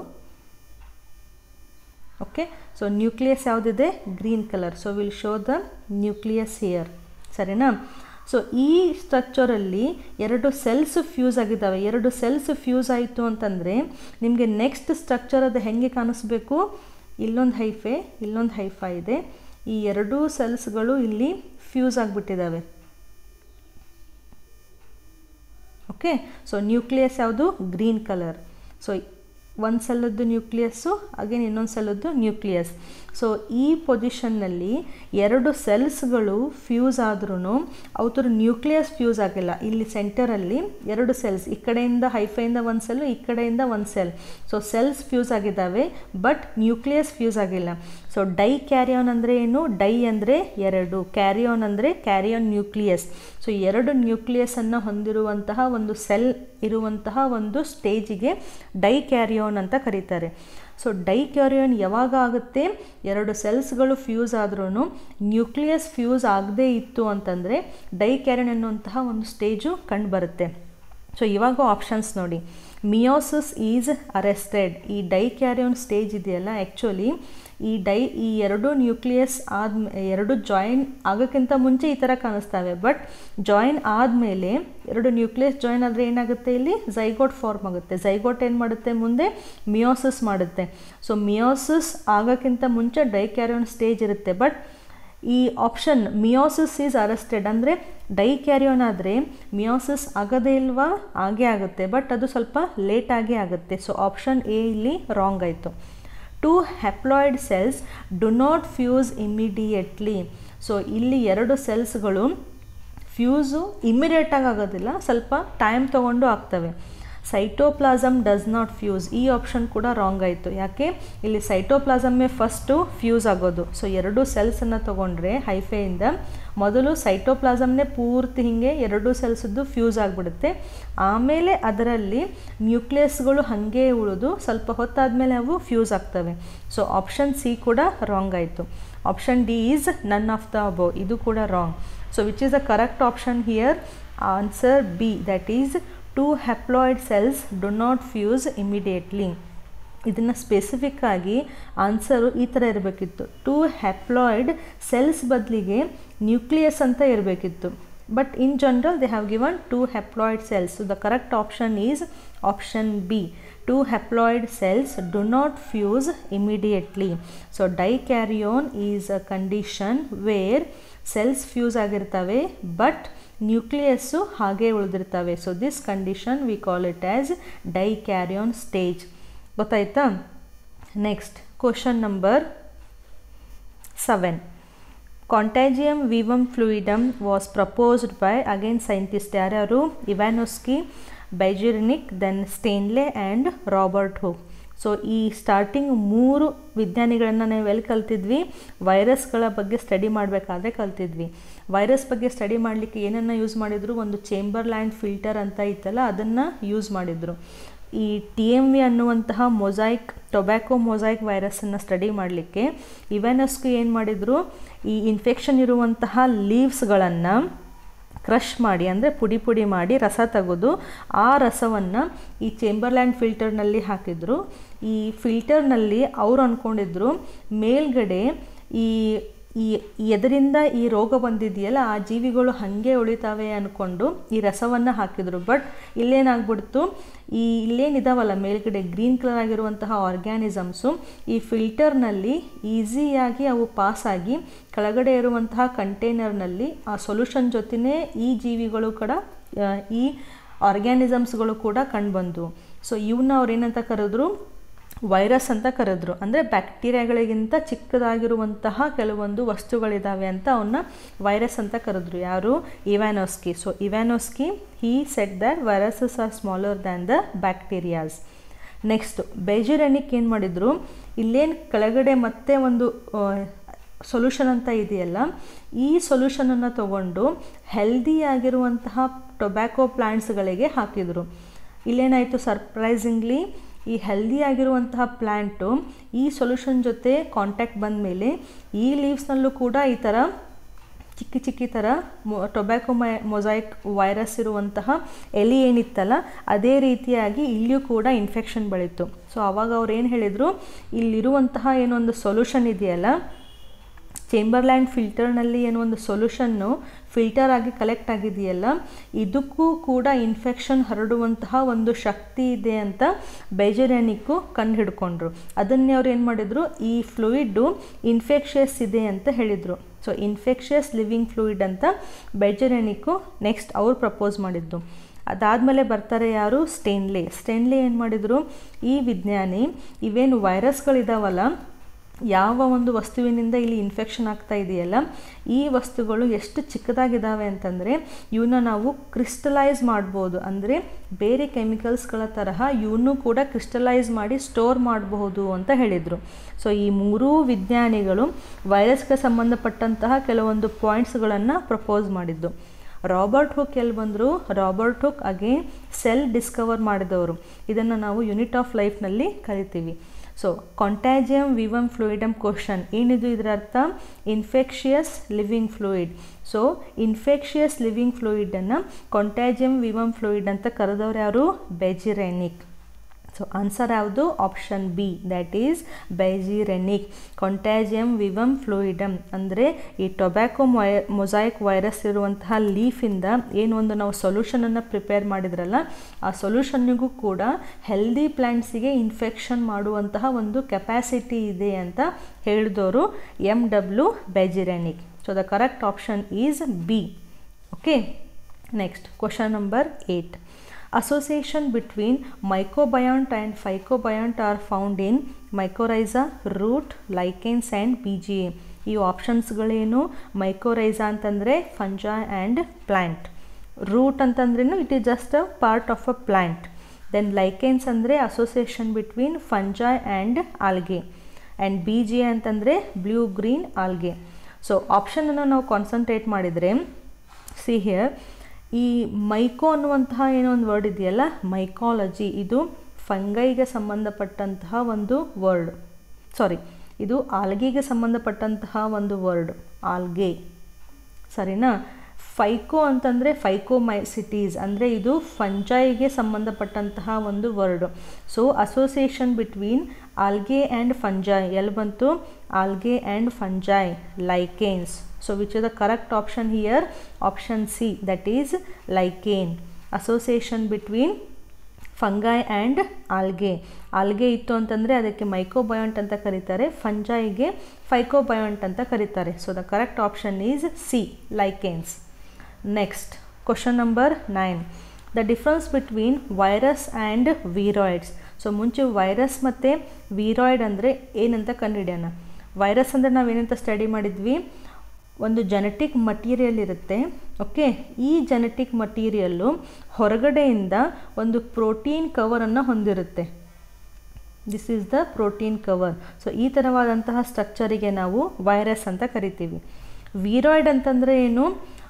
ಓಕೆ, ಸೊ ನ್ಯೂಕ್ಲಿಯಸ್ ಯಾವುದಿದೆ? Green colour. So will show the nucleus here, ಸರಿನಾ? ಸೊ ಈ ಸ್ಟ್ರಕ್ಚರಲ್ಲಿ ಎರಡು ಸೆಲ್ಸ್ ಫ್ಯೂಸ್ ಆಗಿದ್ದಾವೆ. ಎರಡು ಸೆಲ್ಸ್ ಫ್ಯೂಸ್ ಆಯಿತು ಅಂತಂದರೆ ನಿಮಗೆ ನೆಕ್ಸ್ಟ್ ಸ್ಟ್ರಕ್ಚರ್ ಅದು ಹೆಂಗೆ ಕಾಣಿಸ್ಬೇಕು? ಇಲ್ಲೊಂದು ಹೈಫೆ, ಇಲ್ಲೊಂದು ಹೈಫಾ ಇದೆ. ಈ ಎರಡೂ ಸೆಲ್ಸ್ಗಳು ಇಲ್ಲಿ ಫ್ಯೂಸ್ ಆಗಿಬಿಟ್ಟಿದ್ದಾವೆ. ಓಕೆ, ಸೊ ನ್ಯೂಕ್ಲಿಯಸ್ ಯಾವುದು? Green colour. ಸೊ ಒಂದು ಸೆಲ್ಲದ್ದು ನ್ಯೂಕ್ಲಿಯಸ್ಸು, ಅಗೇನ್ ಇನ್ನೊಂದು ಸೆಲ್ಲದ್ದು ನ್ಯೂಕ್ಲಿಯಸ್. ಸೊ ಈ ಪೊಸಿಷನ್ನಲ್ಲಿ ಎರಡು ಸೆಲ್ಸ್ಗಳು ಫ್ಯೂಸ್ ಆದ್ರೂ ಅವ್ರ ನ್ಯೂಕ್ಲಿಯಸ್ ಫ್ಯೂಸ್ ಆಗಿಲ್ಲ. ಇಲ್ಲಿ ಸೆಂಟರಲ್ಲಿ ಎರಡು ಸೆಲ್ಸ್, ಈ ಕಡೆಯಿಂದ ಹೈಫೆಯಿಂದ ಒಂದು ಸೆಲ್ಲು, ಈ ಕಡೆಯಿಂದ ಒಂದು ಸೆಲ್. ಸೊ ಸೆಲ್ಸ್ ಫ್ಯೂಸ್ ಆಗಿದ್ದಾವೆ, ಬಟ್ ನ್ಯೂಕ್ಲಿಯಸ್ ಫ್ಯೂಸ್ ಆಗಿಲ್ಲ. ಸೊ ಡೈ ಕ್ಯಾರಿಯಾನ್ ಅಂದರೆ ಏನು? ಡೈ ಅಂದರೆ ಎರಡು, ಕ್ಯಾರಿಯಾನ್ ಅಂದರೆ ಕ್ಯಾರಿಯಾನ್ ನ್ಯೂಕ್ಲಿಯಸ್. ಸೊ ಎರಡು ನ್ಯೂಕ್ಲಿಯಸನ್ನು ಹೊಂದಿರುವಂತಹ ಒಂದು ಸೆಲ್ ಇರುವಂತಹ ಒಂದು ಸ್ಟೇಜಿಗೆ ಡೈ ಕ್ಯಾರಿಯಾನ್ ಅಂತ ಕರೀತಾರೆ. ಸೊ ಡೈ ಕ್ಯಾರಿಯಾನ್ ಯಾವಾಗ ಆಗುತ್ತೆ? ಎರಡು ಸೆಲ್ಸ್ಗಳು ಫ್ಯೂಸ್ ಆದ್ರೂ ನ್ಯೂಕ್ಲಿಯಸ್ ಫ್ಯೂಸ್ ಆಗದೇ ಇತ್ತು ಅಂತಂದರೆ ಡೈ ಕ್ಯಾರಿಯಾನ್ ಅನ್ನುವಂತಹ ಒಂದು ಸ್ಟೇಜು ಕಂಡು ಬರುತ್ತೆ. ಸೊ ಇವಾಗ ಆಪ್ಷನ್ಸ್ ನೋಡಿ. Meiosis is arrested. ಈ ಡೈ ಕ್ಯಾರಿಯಾನ್ ಸ್ಟೇಜ್ ಇದೆಯಲ್ಲ, ಆ್ಯಕ್ಚುಲಿ ಈ ಡೈ ಈ ಎರಡು ನ್ಯೂಕ್ಲಿಯಸ್ ಆದ ಎರಡು ಜಾಯಿನ್ ಆಗೋಕ್ಕಿಂತ ಮುಂಚೆ ಈ ಥರ ಕಾಣಿಸ್ತವೆ. ಬಟ್ ಜಾಯಿನ್ ಆದಮೇಲೆ ಎರಡು ನ್ಯೂಕ್ಲಿಯಸ್ ಜಾಯಿನ್ ಆದರೆ ಏನಾಗುತ್ತೆ? ಇಲ್ಲಿ ಝೈಗೋಟ್ ಫಾರ್ಮ್ ಆಗುತ್ತೆ. ಝೈಗೋಟ್ ಏನು ಮಾಡುತ್ತೆ? ಮುಂದೆ ಮಿಯೋಸಿಸ್ ಮಾಡುತ್ತೆ. ಸೊ ಮಿಯೋಸಿಸ್ ಆಗೋಕ್ಕಿಂತ ಮುಂಚೆ ಡೈ ಕ್ಯಾರಿಯಾನ್ ಸ್ಟೇಜ್ ಇರುತ್ತೆ. ಬಟ್ ಈ ಆಪ್ಷನ್ ಮಿಯೋಸಿಸ್ ಈಸ್ ಅರೆಸ್ಟೆಡ್ ಅಂದರೆ ಡೈ ಕ್ಯಾರಿಯಾನ್ ಆದರೆ ಮಿಯೋಸಿಸ್ ಆಗೋದೇ ಇಲ್ವಾ? ಆಗೇ ಆಗುತ್ತೆ, ಬಟ್ ಅದು ಸ್ವಲ್ಪ ಲೇಟಾಗೇ ಆಗುತ್ತೆ. ಸೊ ಆಪ್ಷನ್ ಎ ಇಲ್ಲಿ ರಾಂಗ್ ಆಯಿತು. Two haploid cells do not fuse immediately. So ಇಲ್ಲಿ ಎರಡು ಸೆಲ್ಸ್ಗಳು ಫ್ಯೂಸು ಇಮಿಡಿಯೇಟಾಗಿ ಆಗೋದಿಲ್ಲ, ಸ್ವಲ್ಪ ಟೈಮ್ ತೊಗೊಂಡು ಆಗ್ತವೆ. ಸೈಟೋಪ್ಲಾಸಮ್ ಡಸ್ ನಾಟ್ ಫ್ಯೂಸ್, ಈ ಆಪ್ಷನ್ ಕೂಡ ರಾಂಗ್ ಆಯಿತು. ಯಾಕೆ, ಇಲ್ಲಿ ಸೈಟೋಪ್ಲಾಸಮ್ಮೇ ಫಸ್ಟು ಫ್ಯೂಸ್ ಆಗೋದು. ಸೊ ಎರಡು ಸೆಲ್ಸನ್ನು ತೊಗೊಂಡ್ರೆ ಹೈಫೆಯಿಂದ ಮೊದಲು ಸೈಟೋಪ್ಲಾಸಮ್ನೇ ಪೂರ್ತಿ ಹೀಗೆ ಎರಡು ಸೆಲ್ಸದ್ದು ಫ್ಯೂಸ್ ಆಗಿಬಿಡುತ್ತೆ. ಆಮೇಲೆ ಅದರಲ್ಲಿ ನ್ಯೂಕ್ಲಿಯಸ್ಗಳು ಹಾಗೆ ಉಳಿದು ಸ್ವಲ್ಪ ಹೊತ್ತಾದಮೇಲೆ ಅವು ಫ್ಯೂಸ್ ಆಗ್ತವೆ. ಸೊ ಆಪ್ಷನ್ ಸಿ ಕೂಡ ರಾಂಗ್ ಆಯಿತು. Option D is none of the above, ಇದು ಕೂಡ wrong. So which is the correct option here? Answer B, that is two haploid cells do not fuse immediately. ಇದನ್ನು specific ಆಗಿ answer ಈ ಥರ ಇರಬೇಕಿತ್ತು, two haploid cells ಬದಲಿಗೆ nucleus ಅಂತ ಇರಬೇಕಿತ್ತು. But in general they have given two haploid cells. So the correct option is option B, two haploid cells do not fuse immediately. So dikaryon is a condition where cells fuse ಆಗಿರ್ತವೆ but nucleus ಹಾಗೆ ಉಳಿದಿರ್ತವೆ. So this condition we call it as dikaryon stage. ಗೊತ್ತಾಯ್ತಾ? Next question number seven. Contagium vivum fluidum was proposed by again scientist ಯಾರ್ಯಾರು? Ivanovsky, Beijerinck, then Stanley and Robert Hooke. So ಈ starting ಮೂರು ವಿಜ್ಞಾನಿಗಳನ್ನು ನಾವು ಎಲ್ಲಿ ಕಲ್ತಿದ್ವಿ? ವೈರಸ್ಗಳ ಬಗ್ಗೆ ಸ್ಟಡಿ ಮಾಡಬೇಕಾದ್ರೆ ಕಲ್ತಿದ್ವಿ. Virus ಬಗ್ಗೆ ಸ್ಟಡಿ ಮಾಡಲಿಕ್ಕೆ ಏನನ್ನು ಯೂಸ್ ಮಾಡಿದರು? ಒಂದು ಚೇಂಬರ್ಲ್ಯಾಂಡ್ ಫಿಲ್ಟರ್ ಅಂತ ಇತ್ತಲ್ಲ, ಅದನ್ನು ಯೂಸ್ ಮಾಡಿದರು. ಈ ಟಿ ಎಮ್ ವಿ ಅನ್ನುವಂತಹ ಮೊಸೈಕ್ ಟೊಬ್ಯಾಕೊ ಮೊಸೈಕ್ ವೈರಸ್ಸನ್ನು ಸ್ಟಡಿ ಮಾಡಲಿಕ್ಕೆ ಇವಾನೋಸ್ಕಿ ಏನು ಮಾಡಿದರು? ಈ ಇನ್ಫೆಕ್ಷನ್ ಇರುವಂತಹ ಲೀವ್ಸ್ಗಳನ್ನು ಕ್ರಷ್ ಮಾಡಿ, ಅಂದರೆ ಪುಡಿ ಪುಡಿ ಮಾಡಿ ರಸ ತೆಗೆದು ಆ ರಸವನ್ನು ಈ ಚೇಂಬರ್ಲ್ಯಾಂಡ್ ಫಿಲ್ಟರ್ನಲ್ಲಿ ಹಾಕಿದರು. ಈ ಫಿಲ್ಟರ್ನಲ್ಲಿ ಅವರು ಅಂದ್ಕೊಂಡಿದ್ರು ಮೇಲ್ಗಡೆ ಈ ಈ ಎದರಿಂದ ಈ ರೋಗ ಬಂದಿದೆಯಲ್ಲ ಆ ಜೀವಿಗಳು ಹಾಗೆ ಉಳಿತಾವೆ ಅಂದ್ಕೊಂಡು ಈ ರಸವನ್ನು ಹಾಕಿದರು. ಬಟ್ ಇಲ್ಲೇನಾಗ್ಬಿಡ್ತು, ಈ ಇಲ್ಲೇನಿದಾವಲ್ಲ ಮೇಲ್ಗಡೆ ಗ್ರೀನ್ ಕಲರ್ ಆಗಿರುವಂತಹ ಆರ್ಗ್ಯಾನಿಸಮ್ಸು ಈ ಫಿಲ್ಟರ್ನಲ್ಲಿ ಈಸಿಯಾಗಿ ಅವು ಪಾಸಾಗಿ ಕೆಳಗಡೆ ಇರುವಂತಹ ಕಂಟೈನರ್ನಲ್ಲಿ ಆ ಸೊಲ್ಯೂಷನ್ ಜೊತೆನೇ ಈ ಜೀವಿಗಳು ಕೂಡ ಈ ಆರ್ಗ್ಯಾನಿಸಮ್ಸ್ಗಳು ಕೂಡ ಕಂಡುಬಂದು. ಸೊ ಇವನ್ನ ಅವ್ರು ಏನಂತ ಕರೆದ್ರು? ವೈರಸ್ ಅಂತ ಕರೆದ್ರು. ಅಂದರೆ ಬ್ಯಾಕ್ಟೀರಿಯಾಗಳಿಗಿಂತ ಚಿಕ್ಕದಾಗಿರುವಂತಹ ಕೆಲವೊಂದು ವಸ್ತುಗಳಿದ್ದಾವೆ ಅಂತ ಅವನ್ನ ವೈರಸ್ ಅಂತ ಕರೆದ್ರು. ಯಾರು? Ivanovsky. So Ivanovsky he said that viruses are smaller than the bacterias. Next Beijerinck ಏನು ಮಾಡಿದರು? ಇಲ್ಲೇನು ಕೆಳಗಡೆ ಮತ್ತೆ ಒಂದು ಸೊಲ್ಯೂಷನ್ ಅಂತ ಇದೆಯಲ್ಲ, ಈ ಸೊಲ್ಯೂಷನನ್ನು ತಗೊಂಡು ಹೆಲ್ದಿಯಾಗಿರುವಂತಹ ಟೊಬ್ಯಾಕೊ ಪ್ಲ್ಯಾಂಟ್ಸ್ಗಳಿಗೆ ಹಾಕಿದರು. ಇಲ್ಲೇನಾಯಿತು? ಸರ್ಪ್ರೈಸಿಂಗ್ಲಿ ಈ ಹೆಲ್ದಿ ಆಗಿರುವಂತಹ ಪ್ಲ್ಯಾಂಟು ಈ ಸೊಲ್ಯೂಷನ್ ಜೊತೆ ಕಾಂಟ್ಯಾಕ್ಟ್ ಬಂದ ಮೇಲೆ ಈ ಲೀವ್ಸ್ನಲ್ಲೂ ಕೂಡ ಈ ಥರ ಚಿಕ್ಕ ಚಿಕ್ಕ ಥರ ಟೊಬ್ಯಾಕೊ ಮೈ ಮೊಸೈಕ್ ವೈರಸ್ ಇರುವಂತಹ ಎಲೆ ಏನಿತ್ತಲ್ಲ ಅದೇ ರೀತಿಯಾಗಿ ಇಲ್ಲಿಯೂ ಕೂಡ ಇನ್ಫೆಕ್ಷನ್ ಬೆಳೀತು. ಸೊ ಆವಾಗ ಅವ್ರು ಏನು ಹೇಳಿದರು? ಇಲ್ಲಿರುವಂತಹ ಏನೊಂದು ಸೊಲ್ಯೂಷನ್ ಇದೆಯಲ್ಲ, ಚೇಂಬರ್ಲ್ಯಾಂಡ್ ಫಿಲ್ಟರ್ನಲ್ಲಿ ಏನೋ ಒಂದು ಸೊಲ್ಯೂಷನ್ನು ಫಿಲ್ಟರ್ ಆಗಿ ಕಲೆಕ್ಟ್ ಆಗಿದೆಯಲ್ಲ, ಇದಕ್ಕೂ ಕೂಡ ಇನ್ಫೆಕ್ಷನ್ ಹರಡುವಂತಹ ಒಂದು ಶಕ್ತಿ ಇದೆ ಅಂತ ಬೈಜಿರೆನಿಕ್ಕು ಕಂಡು ಹಿಡ್ಕೊಂಡ್ರು. ಅದನ್ನೇ ಅವ್ರು ಏನು ಮಾಡಿದರು? ಈ ಫ್ಲೂಯಿಡ್ಡು ಇನ್ಫೆಕ್ಷಿಯಸ್ ಇದೆ ಅಂತ ಹೇಳಿದರು. ಸೊ ಇನ್ಫೆಕ್ಷಿಯಸ್ ಲಿವಿಂಗ್ ಫ್ಲೂಯಿಡ್ ಅಂತ ಬೈಜಿರೆನಿಕ್ಕು ನೆಕ್ಸ್ಟ್ ಅವ್ರು ಪ್ರಪೋಸ್ ಮಾಡಿದ್ದು. ಅದಾದಮೇಲೆ ಬರ್ತಾರೆ ಯಾರು? ಸ್ಟೇನ್ಲೆ. ಸ್ಟೇನ್ಲೆ ಏನು ಮಾಡಿದರು? ಈ ವಿಜ್ಞಾನಿ ಇವೇನು ವೈರಸ್ಗಳಿದಾವಲ್ಲ, ಯಾವ ಒಂದು ವಸ್ತುವಿನಿಂದ ಇಲ್ಲಿ ಇನ್ಫೆಕ್ಷನ್ ಆಗ್ತಾ ಇದೆಯಲ್ಲ, ಈ ವಸ್ತುಗಳು ಎಷ್ಟು ಚಿಕ್ಕದಾಗಿದ್ದಾವೆ ಅಂತಂದರೆ ಇವನ್ನ ನಾವು ಕ್ರಿಸ್ಟಲೈಸ್ ಮಾಡ್ಬೋದು. ಅಂದರೆ ಬೇರೆ ಕೆಮಿಕಲ್ಸ್ಗಳ ತರಹ ಇವನ್ನೂ ಕೂಡ ಕ್ರಿಸ್ಟಲೈಸ್ ಮಾಡಿ ಸ್ಟೋರ್ ಮಾಡಬಹುದು ಅಂತ ಹೇಳಿದರು. ಸೊ ಈ ಮೂರೂ ವಿಜ್ಞಾನಿಗಳು ವೈರಸ್ಗೆ ಸಂಬಂಧಪಟ್ಟಂತಹ ಕೆಲವೊಂದು ಪಾಯಿಂಟ್ಸ್ಗಳನ್ನು ಪ್ರಪೋಸ್ ಮಾಡಿದ್ದು. ರಾಬರ್ಟ್ ಹುಕ್ ಎಲ್ಲಿ ಬಂದರು? Robert Hooke again cell discover ಮಾಡಿದವರು. ಇದನ್ನು ನಾವು ಯೂನಿಟ್ ಆಫ್ ಲೈಫ್ನಲ್ಲಿ ಕರಿತೀವಿ. ಸೊ ಕಾಂಟ್ಯಾಜಿಯಮ್ ವಿವಮ್ ಫ್ಲೂಯಿಡಮ್ ಕ್ವಶನ್ ಏನಿದು? ಇದರ ಅರ್ಥ infectious living fluid. So infectious living ಫ್ಲೂಯಿಡನ್ನು ಕಾಂಟ್ಯಾಜಿಯಮ್ ವಿವಮ್ ಫ್ಲೂಯಿಡ್ ಅಂತ ಕರೆದವ್ರು ಯಾರು? ಬೈಜಿರೆನಿಕ್. ಸೊ ಆನ್ಸರ್ ಯಾವುದು? Option B, that is Beijerinck. Contagium vivum fluidum ಅಂದರೆ ಈ ಟೊಬ್ಯಾಕೊ ಮೈ ಮೊಸೈಕ್ ವೈರಸ್ ಇರುವಂತಹ ಲೀಫಿಂದ ಏನೊಂದು ನಾವು ಸೊಲ್ಯೂಷನನ್ನು ಪ್ರಿಪೇರ್ ಮಾಡಿದ್ರಲ್ಲ, ಆ ಸೊಲ್ಯೂಷನ್ನಿಗೂ ಕೂಡ ಹೆಲ್ದಿ ಪ್ಲ್ಯಾಂಟ್ಸಿಗೆ ಇನ್ಫೆಕ್ಷನ್ ಮಾಡುವಂತಹ ಒಂದು ಕೆಪಾಸಿಟಿ ಇದೆ ಅಂತ ಹೇಳಿದವರು M W Beijerinck. So the correct option is B. Okay, next question number eight. Association between mycobiont and phycobiont are found in mycorrhiza, root, lichens and B G A. ಈ ಆಪ್ಷನ್ಸ್ಗಳೇನು? Mycorrhiza ಅಂತಂದರೆ fungi and plant. Root ಅಂತಂದ್ರೇನು? It is just a part of a plant. Then lichens ಅಂದರೆ association between fungi and algae, and B G A ಅಂತಂದರೆ blue green algae. So ಆಪ್ಷನನ್ನು ನಾವು concentrate ಮಾಡಿದರೆ see here, ಈ ಮೈಕೋ ಅನ್ನುವಂತಹ ಏನೋ ಒಂದು ವರ್ಡ್ ಇದೆಯಲ್ಲ, ಮೈಕಾಲಜಿ, ಇದು ಫಂಗೈಗೆ ಸಂಬಂಧಪಟ್ಟಂತಹ ಒಂದು ವರ್ಡ್, ಸಾರಿ ಇದು ಆಲ್ಗೆಗೆ ಸಂಬಂಧಪಟ್ಟಂತಹ ಒಂದು ವರ್ಡ್, ಆಲ್ಗೆ, ಸರಿನಾ. ಫೈಕೋ ಅಂತಂದರೆ ಫೈಕೋಮೈಸಿಟೀಸ್ ಅಂದರೆ ಇದು ಫಂಜೈಗೆ ಸಂಬಂಧಪಟ್ಟಂತಹ ಒಂದು word. So association between algae and fungi ಎಲ್ಲಿ ಬಂತು, algae and fungi, lichens. So which is the correct option here, option C, that is lichen. Association between fungi and algae, algae ಇತ್ತು ಅಂತಂದರೆ ಅದಕ್ಕೆ ಮೈಕೋಬಯಾಂಟ್ ಅಂತ ಕರೀತಾರೆ, ಫಂಜೈಗೆ ಫೈಕೋಬಯಾಂಟ್ ಅಂತ ಕರೀತಾರೆ. So the correct option is C, lichens. Next question number nine, the difference between virus and viroids. So ಮುಂಚೆ virus ಮತ್ತು viroid ಅಂದರೆ ಏನಂತ ಕಂಡುಹಿಡಿಯೋಣ. ವೈರಸ್ ಅಂದರೆ ನಾವೇನಂತ ಸ್ಟಡಿ ಮಾಡಿದ್ವಿ, ಒಂದು ಜೆನೆಟಿಕ್ ಮಟೀರಿಯಲ್ ಇರುತ್ತೆ. ಓಕೆ, ಈ ಜೆನೆಟಿಕ್ ಮಟೀರಿಯಲ್ಲು ಹೊರಗಡೆಯಿಂದ ಒಂದು ಪ್ರೋಟೀನ್ ಕವರನ್ನು ಹೊಂದಿರುತ್ತೆ. This is the protein cover. So ಈ ಥರವಾದಂತಹ ಸ್ಟ್ರಕ್ಚರಿಗೆ ನಾವು ವೈರಸ್ ಅಂತ ಕರಿತೀವಿ. ವೀರಾಯ್ಡ್ ಅಂತಂದರೆ ಏನು,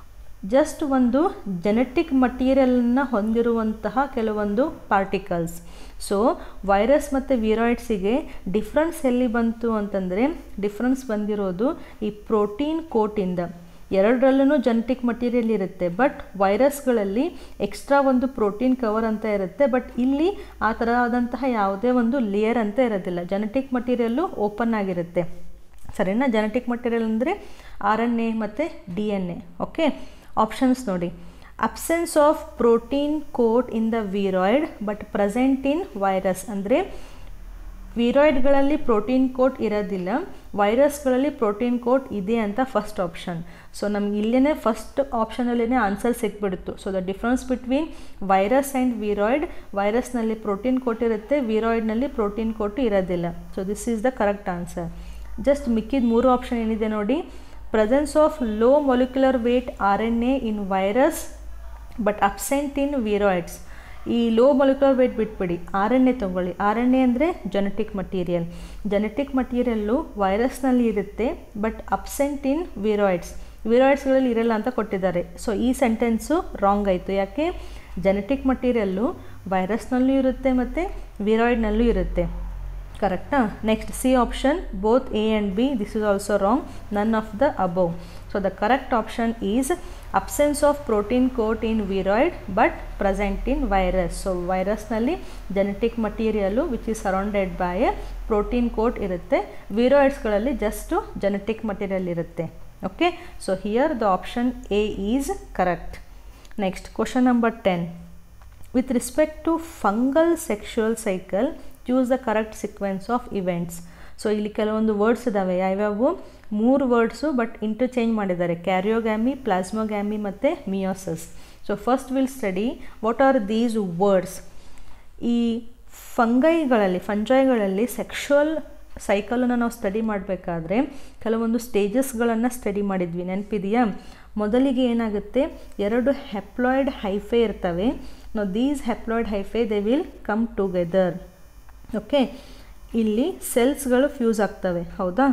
ಜಸ್ಟ್ ಒಂದು ಜೆನೆಟಿಕ್ ಮಟೀರಿಯಲನ್ನು ಹೊಂದಿರುವಂತಹ ಕೆಲವೊಂದು ಪಾರ್ಟಿಕಲ್ಸ್. ಸೊ ವೈರಸ್ ಮತ್ತು ವೀರಾಯ್ಡ್ಸಿಗೆ ಡಿಫ್ರೆನ್ಸ್ ಎಲ್ಲಿ ಬಂತು ಅಂತಂದರೆ, ಡಿಫ್ರೆನ್ಸ್ ಬಂದಿರೋದು ಈ ಪ್ರೋಟೀನ್ ಕೋಟಿಂದ. ಎರಡರಲ್ಲೂ ಜೆನೆಟಿಕ್ ಮಟೀರಿಯಲ್ ಇರುತ್ತೆ, ಬಟ್ ವೈರಸ್ಗಳಲ್ಲಿ ಎಕ್ಸ್ಟ್ರಾ ಒಂದು ಪ್ರೋಟೀನ್ ಕವರ್ ಅಂತ ಇರುತ್ತೆ, ಬಟ್ ಇಲ್ಲಿ ಆ ಥರವಾದಂತಹ ಯಾವುದೇ ಒಂದು ಲೇಯರ್ ಅಂತ ಇರೋದಿಲ್ಲ. ಜೆನೆಟಿಕ್ ಮಟೀರಿಯಲ್ಲು ಓಪನ್ ಆಗಿರುತ್ತೆ, ಸರಿನಾ. ಜೆನೆಟಿಕ್ ಮಟೀರಿಯಲ್ ಅಂದರೆ ಆರ್ ಎನ್ ಎ ಮತ್ತು D N A. Okay, options ನೋಡಿ, absence of protein coat in the viroid but present in virus. ಅಂದರೆ ವೀರಾಯ್ಡ್ಗಳಲ್ಲಿ ಪ್ರೋಟೀನ್ ಕೋಟ್ ಇರೋದಿಲ್ಲ, ವೈರಸ್ಗಳಲ್ಲಿ ಪ್ರೋಟೀನ್ ಕೋಟ್ ಇದೆ ಅಂತ ಫಸ್ಟ್ ಆಪ್ಷನ್. ಸೊ ನಮ್ಗೆ ಇಲ್ಲೇ ಫಸ್ಟ್ ಆಪ್ಷನಲ್ಲೇ ಆನ್ಸರ್ ಸಿಕ್ಬಿಡ್ತು. So the difference between virus and viroid, ವೈರಸ್ನಲ್ಲಿ ಪ್ರೋಟೀನ್ ಕೋಟ್ ಇರುತ್ತೆ, ವೀರಾಯ್ಡ್ನಲ್ಲಿ ಪ್ರೋಟೀನ್ ಕೋಟ್ ಇರೋದಿಲ್ಲ. So this is the correct answer. Just ಮಿಕ್ಕಿದ ಮೂರು ಆಪ್ಷನ್ ಏನಿದೆ ನೋಡಿ, presence of low molecular weight R N A in virus but absent in viroids. ಈ low molecular weight ಬಿಟ್ಬಿಡಿ, ಆರ್ ಎನ್ ಎ ತೊಗೊಳ್ಳಿ. ಆರ್ ಎನ್ ಎ ಅಂದರೆ genetic material. Genetic material ವೈರಸ್ನಲ್ಲಿ ಇರುತ್ತೆ, ಬಟ್ ಅಬ್ಸೆಂಟ್ ಇನ್ ವಿರಾಯ್ಡ್ಸ್, ವಿರಾಯ್ಡ್ಸ್ಗಳಲ್ಲಿ ಇರಲ್ಲ ಅಂತ ಕೊಟ್ಟಿದ್ದಾರೆ. ಸೊ ಈ ಸೆಂಟೆನ್ಸು ರಾಂಗ್ ಆಯಿತು. ಯಾಕೆ, ಜೆನೆಟಿಕ್ ಮಟೀರಿಯಲ್ಲು ವೈರಸ್ನಲ್ಲೂ ಇರುತ್ತೆ ಮತ್ತು ವಿರಾಯ್ಡ್ನಲ್ಲೂ ಇರುತ್ತೆ, ಕರೆಕ್ಟಾ. Next C option, both A and B, this is also wrong, none of the above. So the correct option is absence of protein coat in viroid but present in virus. So ವೈರಸ್ನಲ್ಲಿ genetic material which is surrounded by a protein coat ಇರುತ್ತೆ, ವಿರಾಯ್ಡ್ಸ್ಗಳಲ್ಲಿ just genetic material ಇರುತ್ತೆ. Okay, so here the option A is correct. Next question number ten, with respect to fungal sexual cycle choose the correct sequence of events. So ಇಲ್ಲಿ ಕೆಲವೊಂದು words ಇದ್ದಾವೆ, ಯಾವ್ಯಾವು, ಮೂರು words but interchange ಮಾಡಿದ್ದಾರೆ, karyogamy, plasmogamy ಮತ್ತು meiosis. So first will study what are these words. ಈ ಫಂಗೈಗಳಲ್ಲಿ ಫಂಜೈಗಳಲ್ಲಿ sexual ಸೈಕಲನ್ನು ನಾವು ಸ್ಟಡಿ ಮಾಡಬೇಕಾದ್ರೆ ಕೆಲವೊಂದು ಸ್ಟೇಜಸ್ಗಳನ್ನು ಸ್ಟಡಿ ಮಾಡಿದ್ವಿ, ನೆನಪಿದೆಯಾ. ಮೊದಲಿಗೆ ಏನಾಗುತ್ತೆ, ಎರಡು ಹೆಪ್ಲಾಯ್ಡ್ ಹೈಫೆ ಇರ್ತವೆ. No these haploid hyphae they will come together. Okay, ಇಲ್ಲಿ ಸೆಲ್ಸ್ಗಳು ಫ್ಯೂಸ್ ಆಗ್ತವೆ, ಹೌದಾ.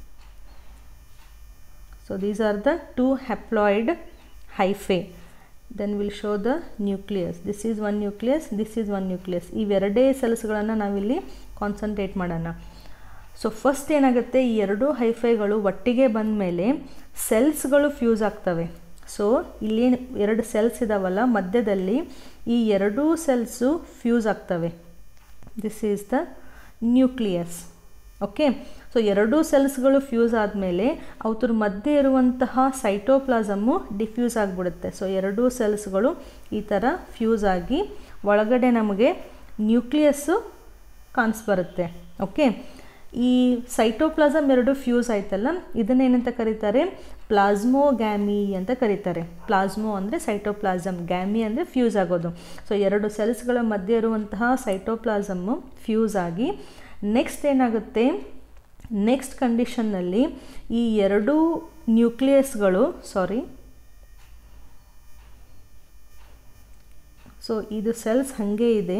So these are the two haploid hyphae. Then will show the nucleus. This is one nucleus, this is one nucleus. ಇವೆರಡೇ ಸೆಲ್ಸ್ಗಳನ್ನು ನಾವಿಲ್ಲಿ concentrate ಮಾಡೋಣ. So first ಏನಾಗುತ್ತೆ, ಈ ಎರಡೂ ಹೈಫೆಗಳು ಒಟ್ಟಿಗೆ ಬಂದ ಮೇಲೆ ಸೆಲ್ಸ್ಗಳು ಫ್ಯೂಸ್ ಆಗ್ತವೆ. ಸೊ ಇಲ್ಲಿ ಎರಡು ಸೆಲ್ಸ್ ಇದಾವಲ್ಲ, ಮಧ್ಯದಲ್ಲಿ ಈ ಎರಡೂ ಸೆಲ್ಸು ಫ್ಯೂಸ್ ಆಗ್ತವೆ. This is the nucleus. Okay, so ಎರಡೂ ಸೆಲ್ಸ್ಗಳು ಫ್ಯೂಸ್ ಆದಮೇಲೆ ಅವ್ರ ಮಧ್ಯೆ ಇರುವಂತಹ ಸೈಟೋಪ್ಲಾಸಮ್ಮು ಡಿಫ್ಯೂಸ್ ಆಗಿಬಿಡುತ್ತೆ. ಸೊ ಎರಡೂ ಸೆಲ್ಸ್ಗಳು ಈ ಥರ ಫ್ಯೂಸ್ ಆಗಿ ಒಳಗಡೆ ನಮಗೆ ನ್ಯೂಕ್ಲಿಯಸ್ಸು ಕಾಣಿಸ್ಬರುತ್ತೆ. ಓಕೆ, ಈ ಸೈಟೋಪ್ಲಾಸಮ್ ಎರಡು ಫ್ಯೂಸ್ ಆಯ್ತಲ್ಲ, ಇದನ್ನೇನಂತ ಕರೀತಾರೆ, ಪ್ಲಾಸ್ಮೋಗ್ಯಾಮಿ ಅಂತ ಕರೀತಾರೆ. ಪ್ಲಾಸ್ಮೋ ಅಂದರೆ ಸೈಟೋಪ್ಲಾಸಮ್, ಗ್ಯಾಮಿ ಅಂದರೆ ಫ್ಯೂಸ್ ಆಗೋದು. ಸೊ ಎರಡು ಸೆಲ್ಸ್ಗಳ ಮಧ್ಯೆ ಇರುವಂತಹ ಸೈಟೋಪ್ಲಾಸಮ್ಮು ಫ್ಯೂಸ್ ಆಗಿ ನೆಕ್ಸ್ಟ್ ಏನಾಗುತ್ತೆ, ನೆಕ್ಸ್ಟ್ ಕಂಡೀಷನ್ನಲ್ಲಿ ಈ ಎರಡೂ ನ್ಯೂಕ್ಲಿಯಸ್ಗಳು ಸಾರಿ ಸೊ ಇದು ಸೆಲ್ಸ್ ಹಾಗೆ ಇದೆ,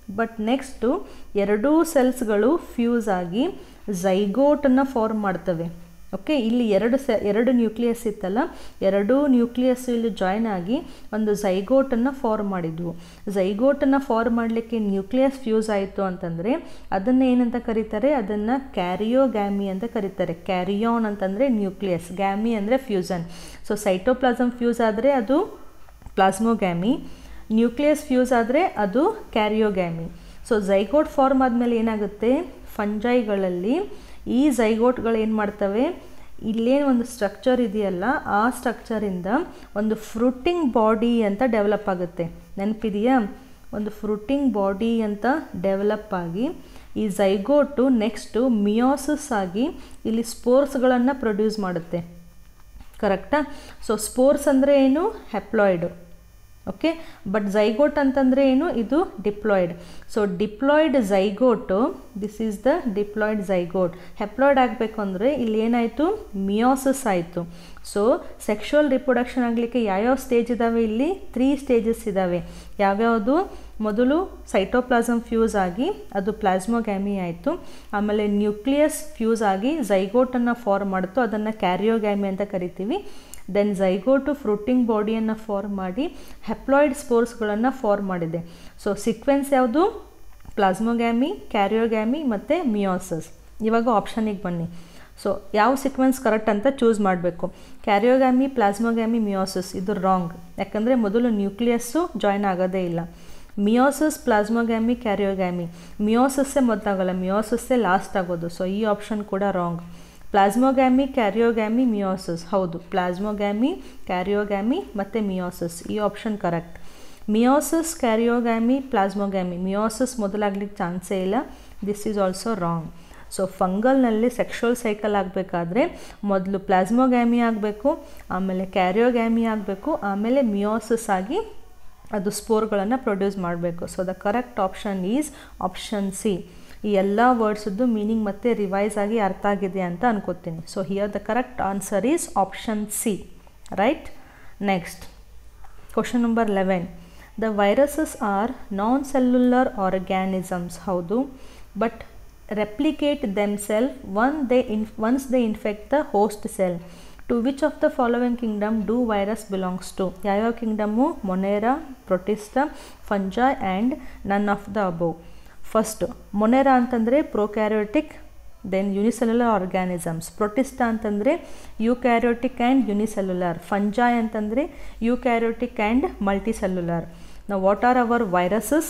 ಬಟ್ ನೆಕ್ಸ್ಟು ಎರಡೂ ಸೆಲ್ಸ್ಗಳು ಫ್ಯೂಸ್ ಆಗಿ ಝೈಗೋಟನ್ನು ಫಾರ್ಮ್ ಮಾಡ್ತವೆ. ಓಕೆ, ಇಲ್ಲಿ ಎರಡು ಸೆ ಎರಡು ನ್ಯೂಕ್ಲಿಯಸ್ ಇತ್ತಲ್ಲ, ಎರಡೂ ನ್ಯೂಕ್ಲಿಯಸ್ ಇಲ್ಲಿ ಜಾಯ್ನ್ ಆಗಿ ಒಂದು ಝೈಗೋಟನ್ನು ಫಾರ್ಮ್ ಮಾಡಿದ್ವು. ಝೈಗೋಟನ್ನು ಫಾರ್ಮ್ ಮಾಡಲಿಕ್ಕೆ ನ್ಯೂಕ್ಲಿಯಸ್ ಫ್ಯೂಸ್ ಆಯಿತು ಅಂತಂದರೆ ಅದನ್ನು ಏನಂತ ಕರೀತಾರೆ, ಅದನ್ನು ಕ್ಯಾರಿಯೋಗ್ಯಾಮಿ ಅಂತ ಕರೀತಾರೆ. ಕ್ಯಾರಿಯಾನ್ ಅಂತಂದರೆ ನ್ಯೂಕ್ಲಿಯಸ್, ಗ್ಯಾಮಿ ಅಂದರೆ ಫ್ಯೂಸನ್. ಸೊ ಸೈಟೋಪ್ಲಾಸಮ್ ಫ್ಯೂಸ್ ಆದರೆ ಅದು ಪ್ಲಾಸ್ಮೋಗ್ಯಾಮಿ, ನ್ಯೂಕ್ಲಿಯಸ್ ಫ್ಯೂಸ್ ಆದರೆ ಅದು ಕ್ಯಾರಿಯೋಗ್ಯಾಮಿ. ಸೊ ಝೈಗೋಟ್ ಫಾರ್ಮ್ ಆದಮೇಲೆ ಏನಾಗುತ್ತೆ, ಫಂಜೈಗಳಲ್ಲಿ ಈ ಝೈಗೋಟ್ಗಳು ಏನು ಮಾಡ್ತವೆ, ಇಲ್ಲೇನು ಒಂದು ಸ್ಟ್ರಕ್ಚರ್ ಇದೆಯಲ್ಲ ಆ ಸ್ಟ್ರಕ್ಚರಿಂದ ಒಂದು ಫ್ರೂಟಿಂಗ್ ಬಾಡಿ ಅಂತ ಡೆವಲಪ್ ಆಗುತ್ತೆ. ನೆನಪಿದೆಯಾ, ಒಂದು ಫ್ರೂಟಿಂಗ್ ಬಾಡಿ ಅಂತ ಡೆವಲಪ್ ಆಗಿ ಈ ಝೈಗೋಟು ನೆಕ್ಸ್ಟು ಮಿಯೋಸಿಸ್ ಆಗಿ ಇಲ್ಲಿ ಸ್ಪೋರ್ಸ್ಗಳನ್ನು ಪ್ರೊಡ್ಯೂಸ್ ಮಾಡುತ್ತೆ. ಕರೆಕ್ಟಾ? ಸೊ ಸ್ಪೋರ್ಸ್ ಅಂದರೆ ಏನು, ಹೆಪ್ಲಾಯ್ಡು. ಓಕೆ, ಬಟ್ ಝೈಗೋಟ್ ಅಂತಂದರೆ ಏನು, ಇದು diploid. So diploid zygote, this is the diploid zygote. Haploid ಆಗಬೇಕು ಅಂದರೆ ಇಲ್ಲಿ ಏನಾಯಿತು, ಮಿಯೋಸಿಸ್ ಆಯಿತು. ಸೊ ಸೆಕ್ಷುವಲ್ ರಿಪ್ರೊಡಕ್ಷನ್ ಆಗಲಿಕ್ಕೆ ಯಾವ್ಯಾವ ಸ್ಟೇಜ್ ಇದ್ದಾವೆ, ಇಲ್ಲಿ ತ್ರೀ ಸ್ಟೇಜಸ್ ಇದ್ದಾವೆ. ಯಾವ್ಯಾವುದು, ಮೊದಲು ಸೈಟೋಪ್ಲಾಸಮ್ ಫ್ಯೂಸ್ ಆಗಿ ಅದು ಪ್ಲಾಸ್ಮೋಗ್ಯಾಮಿ ಆಯಿತು, ಆಮೇಲೆ ನ್ಯೂಕ್ಲಿಯಸ್ ಫ್ಯೂಸ್ ಆಗಿ ಝೈಗೋಟನ್ನು ಫಾರ್ಮ್ ಮಾಡ್ತು, ಅದನ್ನು ಕ್ಯಾರಿಯೋಗ್ಯಾಮಿ ಅಂತ ಕರಿತೀವಿ. ದೆನ್ ಝೈಗೋಟು ಫ್ರೂಟಿಂಗ್ ಬಾಡಿಯನ್ನು ಫಾರ್ಮ್ ಮಾಡಿ ಹೆಪ್ಲಾಯ್ಡ್ ಸ್ಪೋರ್ಸ್ಗಳನ್ನು ಫಾರ್ಮ್ ಮಾಡಿದೆ. ಸೊ ಸೀಕ್ವೆನ್ಸ್ ಯಾವುದು, ಪ್ಲಾಸ್ಮೋಗ್ಯಾಮಿ, ಕ್ಯಾರಿಯೋಗ್ಯಾಮಿ ಮತ್ತು ಮಿಯೋಸಿಸ್. ಇವಾಗ ಆಪ್ಷನಿಗೆ ಬನ್ನಿ. ಸೊ ಯಾವ ಸೀಕ್ವೆನ್ಸ್ ಕರೆಕ್ಟ್ ಅಂತ ಚೂಸ್ ಮಾಡಬೇಕು. ಕ್ಯಾರಿಯೋಗ್ಯಾಮಿ, ಪ್ಲಾಸ್ಮೋಗ್ಯಾಮಿ, ಮಿಯೋಸಿಸ್ ಇದು ರಾಂಗ್. ಯಾಕಂದರೆ ಮೊದಲು ನ್ಯೂಕ್ಲಿಯಸ್ಸು ಜಾಯ್ನ್ ಆಗೋದೇ ಇಲ್ಲ. ಮಿಯೋಸಿಸ್, ಪ್ಲಾಸ್ಮೋಗ್ಯಾಮಿ, ಕ್ಯಾರಿಯೋಗ್ಯಾಮಿ, ಮಿಯೋಸಿಸ್ಸೇ ಮೊದಲಾಗಲ್ಲ, ಮಿಯೋಸಿಸ್ಸೇ ಲಾಸ್ಟ್ ಆಗೋದು. ಸೊ ಈ ಆಪ್ಷನ್ ಕೂಡ ರಾಂಗ್. ಪ್ಲಾಸ್ಮೋಗ್ಯಾಮಿ, ಕ್ಯಾರಿಯೋಗ್ಯಾಮಿ, ಮಿಯೋಸಿಸ್, ಹೌದು, ಪ್ಲಾಸ್ಮೋಗ್ಯಾಮಿ, ಕ್ಯಾರಿಯೋಗ್ಯಾಮಿ ಮತ್ತು ಮಿಯೋಸಿಸ್, ಈ option correct. Meiosis, karyogamy, plasmogamy, meiosis ಮೊದಲಾಗ್ಲಿಕ್ಕೆ ಚಾನ್ಸೇ ಇಲ್ಲ. This is also wrong. So ಫಂಗಲ್ನಲ್ಲಿ ಸೆಕ್ಷುವಲ್ ಸೈಕಲ್ ಆಗಬೇಕಾದ್ರೆ ಮೊದಲು ಪ್ಲಾಸ್ಮೋಗ್ಯಾಮಿ ಆಗಬೇಕು, ಆಮೇಲೆ ಕ್ಯಾರಿಯೋಗ್ಯಾಮಿ ಆಗಬೇಕು, ಆಮೇಲೆ ಮಿಯೋಸಿಸ್ ಆಗಿ ಅದು ಸ್ಪೋರ್ಗಳನ್ನು ಪ್ರೊಡ್ಯೂಸ್ ಮಾಡಬೇಕು. So the correct option is option C. ಈ ಎಲ್ಲ ವರ್ಡ್ಸದ್ದು ಮೀನಿಂಗ್ ಮತ್ತೆ ರಿವೈಸ್ ಆಗಿ ಅರ್ಥ ಆಗಿದೆ ಅಂತ ಅನ್ಕೋತೀನಿ. So here the correct answer is option C, right. Next question number eleven. The viruses are non cellular organisms. ಹೌದು, but replicate themselves one they in, once they infect the host cell. To which of the following kingdom do virus belongs to? ಯಾವ್ಯಾವ kingdom? Monera, Protista, Fungi and none of the above. First Monera ಅಂತಂದರೆ prokaryotic, then unicellular organisms. Protista ಅಂತಂದರೆ eukaryotic and unicellular. Fungi ಅಂತಂದರೆ eukaryotic and multicellular. ನಾವು what are our viruses?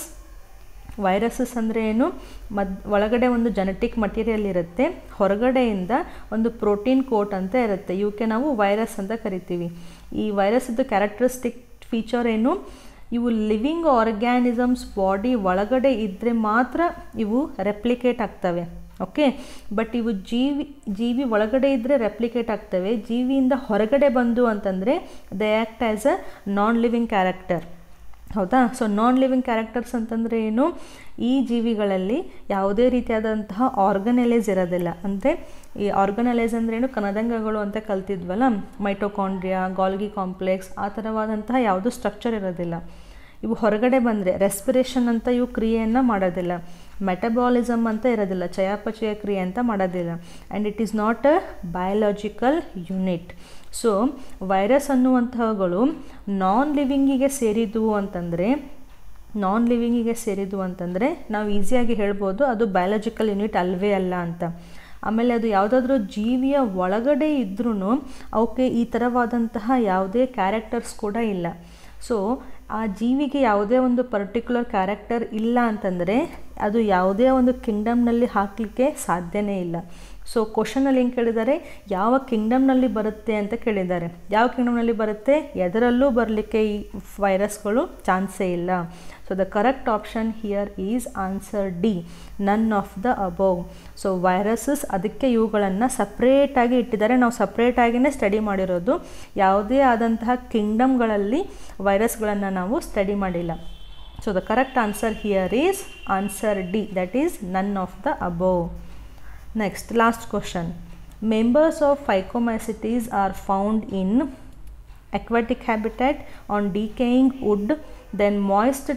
Viruses ಅಂದರೆ ಏನು? ಮದ್ ಒಳಗಡೆ ಒಂದು ಜೆನೆಟಿಕ್ ಮಟೀರಿಯಲ್ ಇರುತ್ತೆ, ಹೊರಗಡೆಯಿಂದ ಒಂದು ಪ್ರೋಟೀನ್ ಕೋಟ್ ಅಂತ ಇರುತ್ತೆ, ಇವಕ್ಕೆ ನಾವು ವೈರಸ್ ಅಂತ ಕರಿತೀವಿ. ಈ ವೈರಸ್ದು ಕ್ಯಾರೆಕ್ಟರಿಸ್ಟಿಕ್ ಫೀಚರ್ ಏನು? ಇವು ಲಿವಿಂಗ್ ಆರ್ಗ್ಯಾನಿಸಮ್ಸ್ ಬಾಡಿ ಒಳಗಡೆ ಇದ್ದರೆ ಮಾತ್ರ ಇವು ರೆಪ್ಲಿಕೇಟ್ ಆಗ್ತವೆ. ಓಕೆ, ಬಟ್ ಇವು ಜೀವಿ ಜೀವಿ ಒಳಗಡೆ ಇದ್ದರೆ ರೆಪ್ಲಿಕೇಟ್ ಆಗ್ತವೆ, ಜೀವಿಯಿಂದ ಹೊರಗಡೆ ಬಂದು ಅಂತಂದರೆ they act as a non living character. ಹೌದಾ? ಸೊ ನಾನ್ ಲಿವಿಂಗ್ ಕ್ಯಾರೆಕ್ಟರ್ಸ್ ಅಂತಂದರೆ ಏನು? ಈ ಜೀವಿಗಳಲ್ಲಿ ಯಾವುದೇ ರೀತಿಯಾದಂತಹ ಆರ್ಗನೈಲೇಸ್ ಇರೋದಿಲ್ಲ. ಅಂದರೆ ಈ ಆರ್ಗನೈಲೇಸ್ ಅಂದರೆ ಏನು? ಕಣದಂಗಗಳು ಅಂತ ಕಲ್ತಿದ್ವಲ್ಲ, ಮೈಟೋಕಾಂಡ್ರಿಯಾ, ಗಾಲ್ಗಿ ಕಾಂಪ್ಲೆಕ್ಸ್, ಆ ಥರವಾದಂತಹ ಯಾವುದೂ ಸ್ಟ್ರಕ್ಚರ್ ಇರೋದಿಲ್ಲ. ಇವು ಹೊರಗಡೆ ಬಂದರೆ ರೆಸ್ಪಿರೇಷನ್ ಅಂತ ಇವು ಕ್ರಿಯೆಯನ್ನು ಮಾಡೋದಿಲ್ಲ, ಮೆಟಬಾಲಿಸಮ್ ಅಂತ ಇರೋದಿಲ್ಲ, ಚಯಾಪಚಯ ಕ್ರಿಯೆ ಅಂತ ಮಾಡೋದಿಲ್ಲ, and it is not a biological unit. So virus ಅನ್ನುವಂಥವುಗಳು ನಾನ್ ಲಿವಿಂಗಿಗೆ ಸೇರಿದ್ವು ಅಂತಂದರೆ ನಾನ್ ಲಿವಿಂಗಿಗೆ ಸೇರಿದ್ವು ಅಂತಂದರೆ ನಾವು ಈಸಿಯಾಗಿ ಹೇಳ್ಬೋದು ಅದು ಬಯಾಲಜಿಕಲ್ ಯೂನಿಟ್ ಅಲ್ವೇ ಅಲ್ಲ ಅಂತ. ಆಮೇಲೆ ಅದು ಯಾವುದಾದ್ರೂ ಜೀವಿಯ ಒಳಗಡೆ ಇದ್ರೂ ಅವಕ್ಕೆ ಈ ಥರವಾದಂತಹ ಯಾವುದೇ ಕ್ಯಾರೆಕ್ಟರ್ಸ್ ಕೂಡ ಇಲ್ಲ. ಸೊ ಆ ಜೀವಿಗೆ ಯಾವುದೇ ಒಂದು ಪರ್ಟಿಕ್ಯುಲರ್ ಕ್ಯಾರೆಕ್ಟರ್ ಇಲ್ಲ ಅಂತಂದರೆ ಅದು ಯಾವುದೇ ಒಂದು ಕಿಂಗ್ಡಮ್ನಲ್ಲಿ ಹಾಕಲಿಕ್ಕೆ ಸಾಧ್ಯನೇ ಇಲ್ಲ. ಸೊ ಕ್ವಶನಲ್ಲಿ ಏನು ಕೇಳಿದ್ದಾರೆ? ಯಾವ ಕಿಂಗ್ಡಮ್ನಲ್ಲಿ ಬರುತ್ತೆ ಅಂತ ಕೇಳಿದ್ದಾರೆ. ಯಾವ ಕಿಂಗ್ಡಮ್ನಲ್ಲಿ ಬರುತ್ತೆ? ಎದರಲ್ಲೂ ಬರಲಿಕ್ಕೆ ಈ ವೈರಸ್ಗಳು ಚಾನ್ಸೇ ಇಲ್ಲ. So the correct option here is answer D, none of the above. So viruses ಅದಕ್ಕೆ ಇವುಗಳನ್ನು ಸಪ್ರೇಟಾಗಿ ಇಟ್ಟಿದ್ದಾರೆ, ನಾವು ಸಪ್ರೇಟಾಗಿಯೇ ಸ್ಟಡಿ ಮಾಡಿರೋದು. ಯಾವುದೇ ಆದಂತಹ ಕಿಂಗ್ಡಮ್ಗಳಲ್ಲಿ ವೈರಸ್ಗಳನ್ನು ನಾವು ಸ್ಟಡಿ ಮಾಡಿಲ್ಲ. So the correct answer here is answer D, that is none of the above. Next, last question. Members of Phycomycetes are found in aquatic habitat, on decaying wood, then moist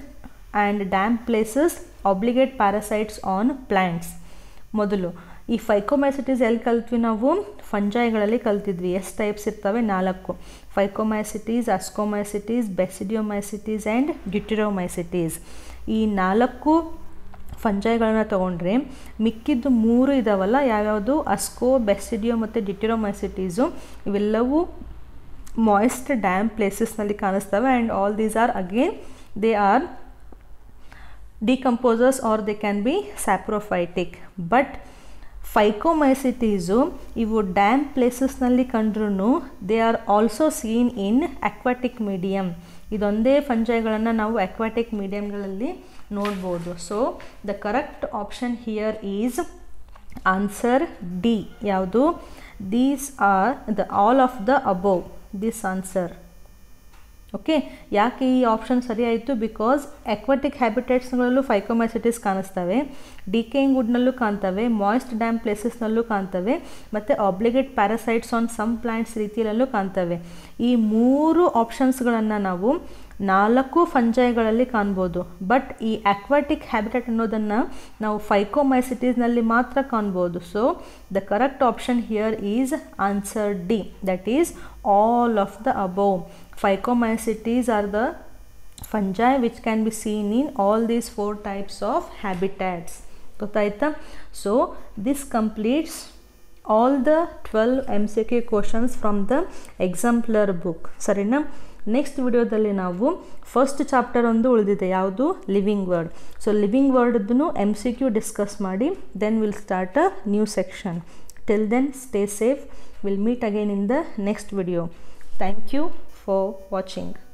and damp places obligate parasites on plants. ಮೊದಲು ಈ ಫೈಕೋಮೈಸಿಟೀಸ್ ಎಲ್ಲಿ ಕಲ್ತ್ವಿ ನಾವು? ಫಂಜೈಗಳಲ್ಲಿ ಕಲ್ತಿದ್ವಿ. ಎಷ್ಟು types ಇರ್ತವೆ? ನಾಲ್ಕು. Phycomycetes, ascomycetes, basidiomycetes and deuteromycetes. ಈ ನಾಲ್ಕು ಫಂಜೈಗಳನ್ನ ತೊಗೊಂಡ್ರೆ ಮಿಕ್ಕಿದ್ದು ಮೂರು ಇದಾವಲ್ಲ, ಯಾವ್ಯಾವುದು? ಅಸ್ಕೋ, ಬೆಸಿಡಿಯೋ ಮತ್ತು ಡ್ಯೂಟೆರೋಮೈಸಿಟೀಸು. ಇವೆಲ್ಲವೂ ಮಾಯ್ಸ್ಟ್ ಡ್ಯಾಮ್ ಪ್ಲೇಸಸ್ನಲ್ಲಿ ಕಾಣಿಸ್ತವೆ. And all these are again they are decomposers are they can be saprophytic. But phycomycetes ಇವು ಡ್ಯಾಮ್ ಪ್ಲೇಸಸ್ನಲ್ಲಿ ಕಂಡ್ರೂ they are also seen in aquatic medium. ಇದೊಂದೇ ಫಂಜೈಗಳನ್ನು ನಾವು ಅಕ್ವಾಟಿಕ್ ಮೀಡಿಯಮ್ಗಳಲ್ಲಿ ನೋಡ್ಬೋದು. So the correct option here is answer D. ಯಾವುದು? These are the all of the above, this answer. Okay, ಯಾಕೆ ಈ ಆಪ್ಷನ್ ಸರಿ ಆಯಿತು? ಬಿಕಾಸ್ ಅಕ್ವಾಟಿಕ್ ಹ್ಯಾಬಿಟೇಟ್ಸ್ಗಳಲ್ಲೂ ಫೈಕೋಮೈಸಿಟೀಸ್ ಕಾಣಿಸ್ತವೆ, ಡಿಕೇಯಿಂಗ್ ವುಡ್ನಲ್ಲೂ ಕಾಣ್ತವೆ, ಮಾಯ್ಸ್ಟ್ ಡ್ಯಾಮ್ ಪ್ಲೇಸಸ್ನಲ್ಲೂ ಕಾಣ್ತವೆ, ಮತ್ತು obligate parasites on some plants ರೀತಿಯಲ್ಲೂ ಕಾಣ್ತವೆ. ಈ ಮೂರು ಆಪ್ಷನ್ಸ್ಗಳನ್ನು ನಾವು ನಾಲ್ಕು ಫಂಜೈಗಳಲ್ಲಿ ಕಾಣ್ಬೋದು. ಬಟ್ ಈ ಅಕ್ವಾಟಿಕ್ ಹ್ಯಾಬಿಟೇಟ್ ಅನ್ನೋದನ್ನು ನಾವು ಫೈಕೋಮೈಸಿಟೀಸ್ನಲ್ಲಿ ಮಾತ್ರ ಕಾಣ್ಬೋದು. So the correct option here is answer D, that is all of the above. Phycomycetes are the fungi which can be seen in all these four types of habitats. ಗೊತ್ತಾಯ್ತಾ? So this completes all the twelve M C Q questions from the exemplar book. ಸರಿನಾ? Next ವಿಡಿಯೋದಲ್ಲಿ ನಾವು first chapter ಒಂದು ಉಳಿದಿದೆ, ಯಾವುದು? Living world. So living ವರ್ಡ್ದು M C Q discuss ಮಾಡಿ then will start a new section. Till then, stay safe. We'll meet again in the next video. Thank you for watching.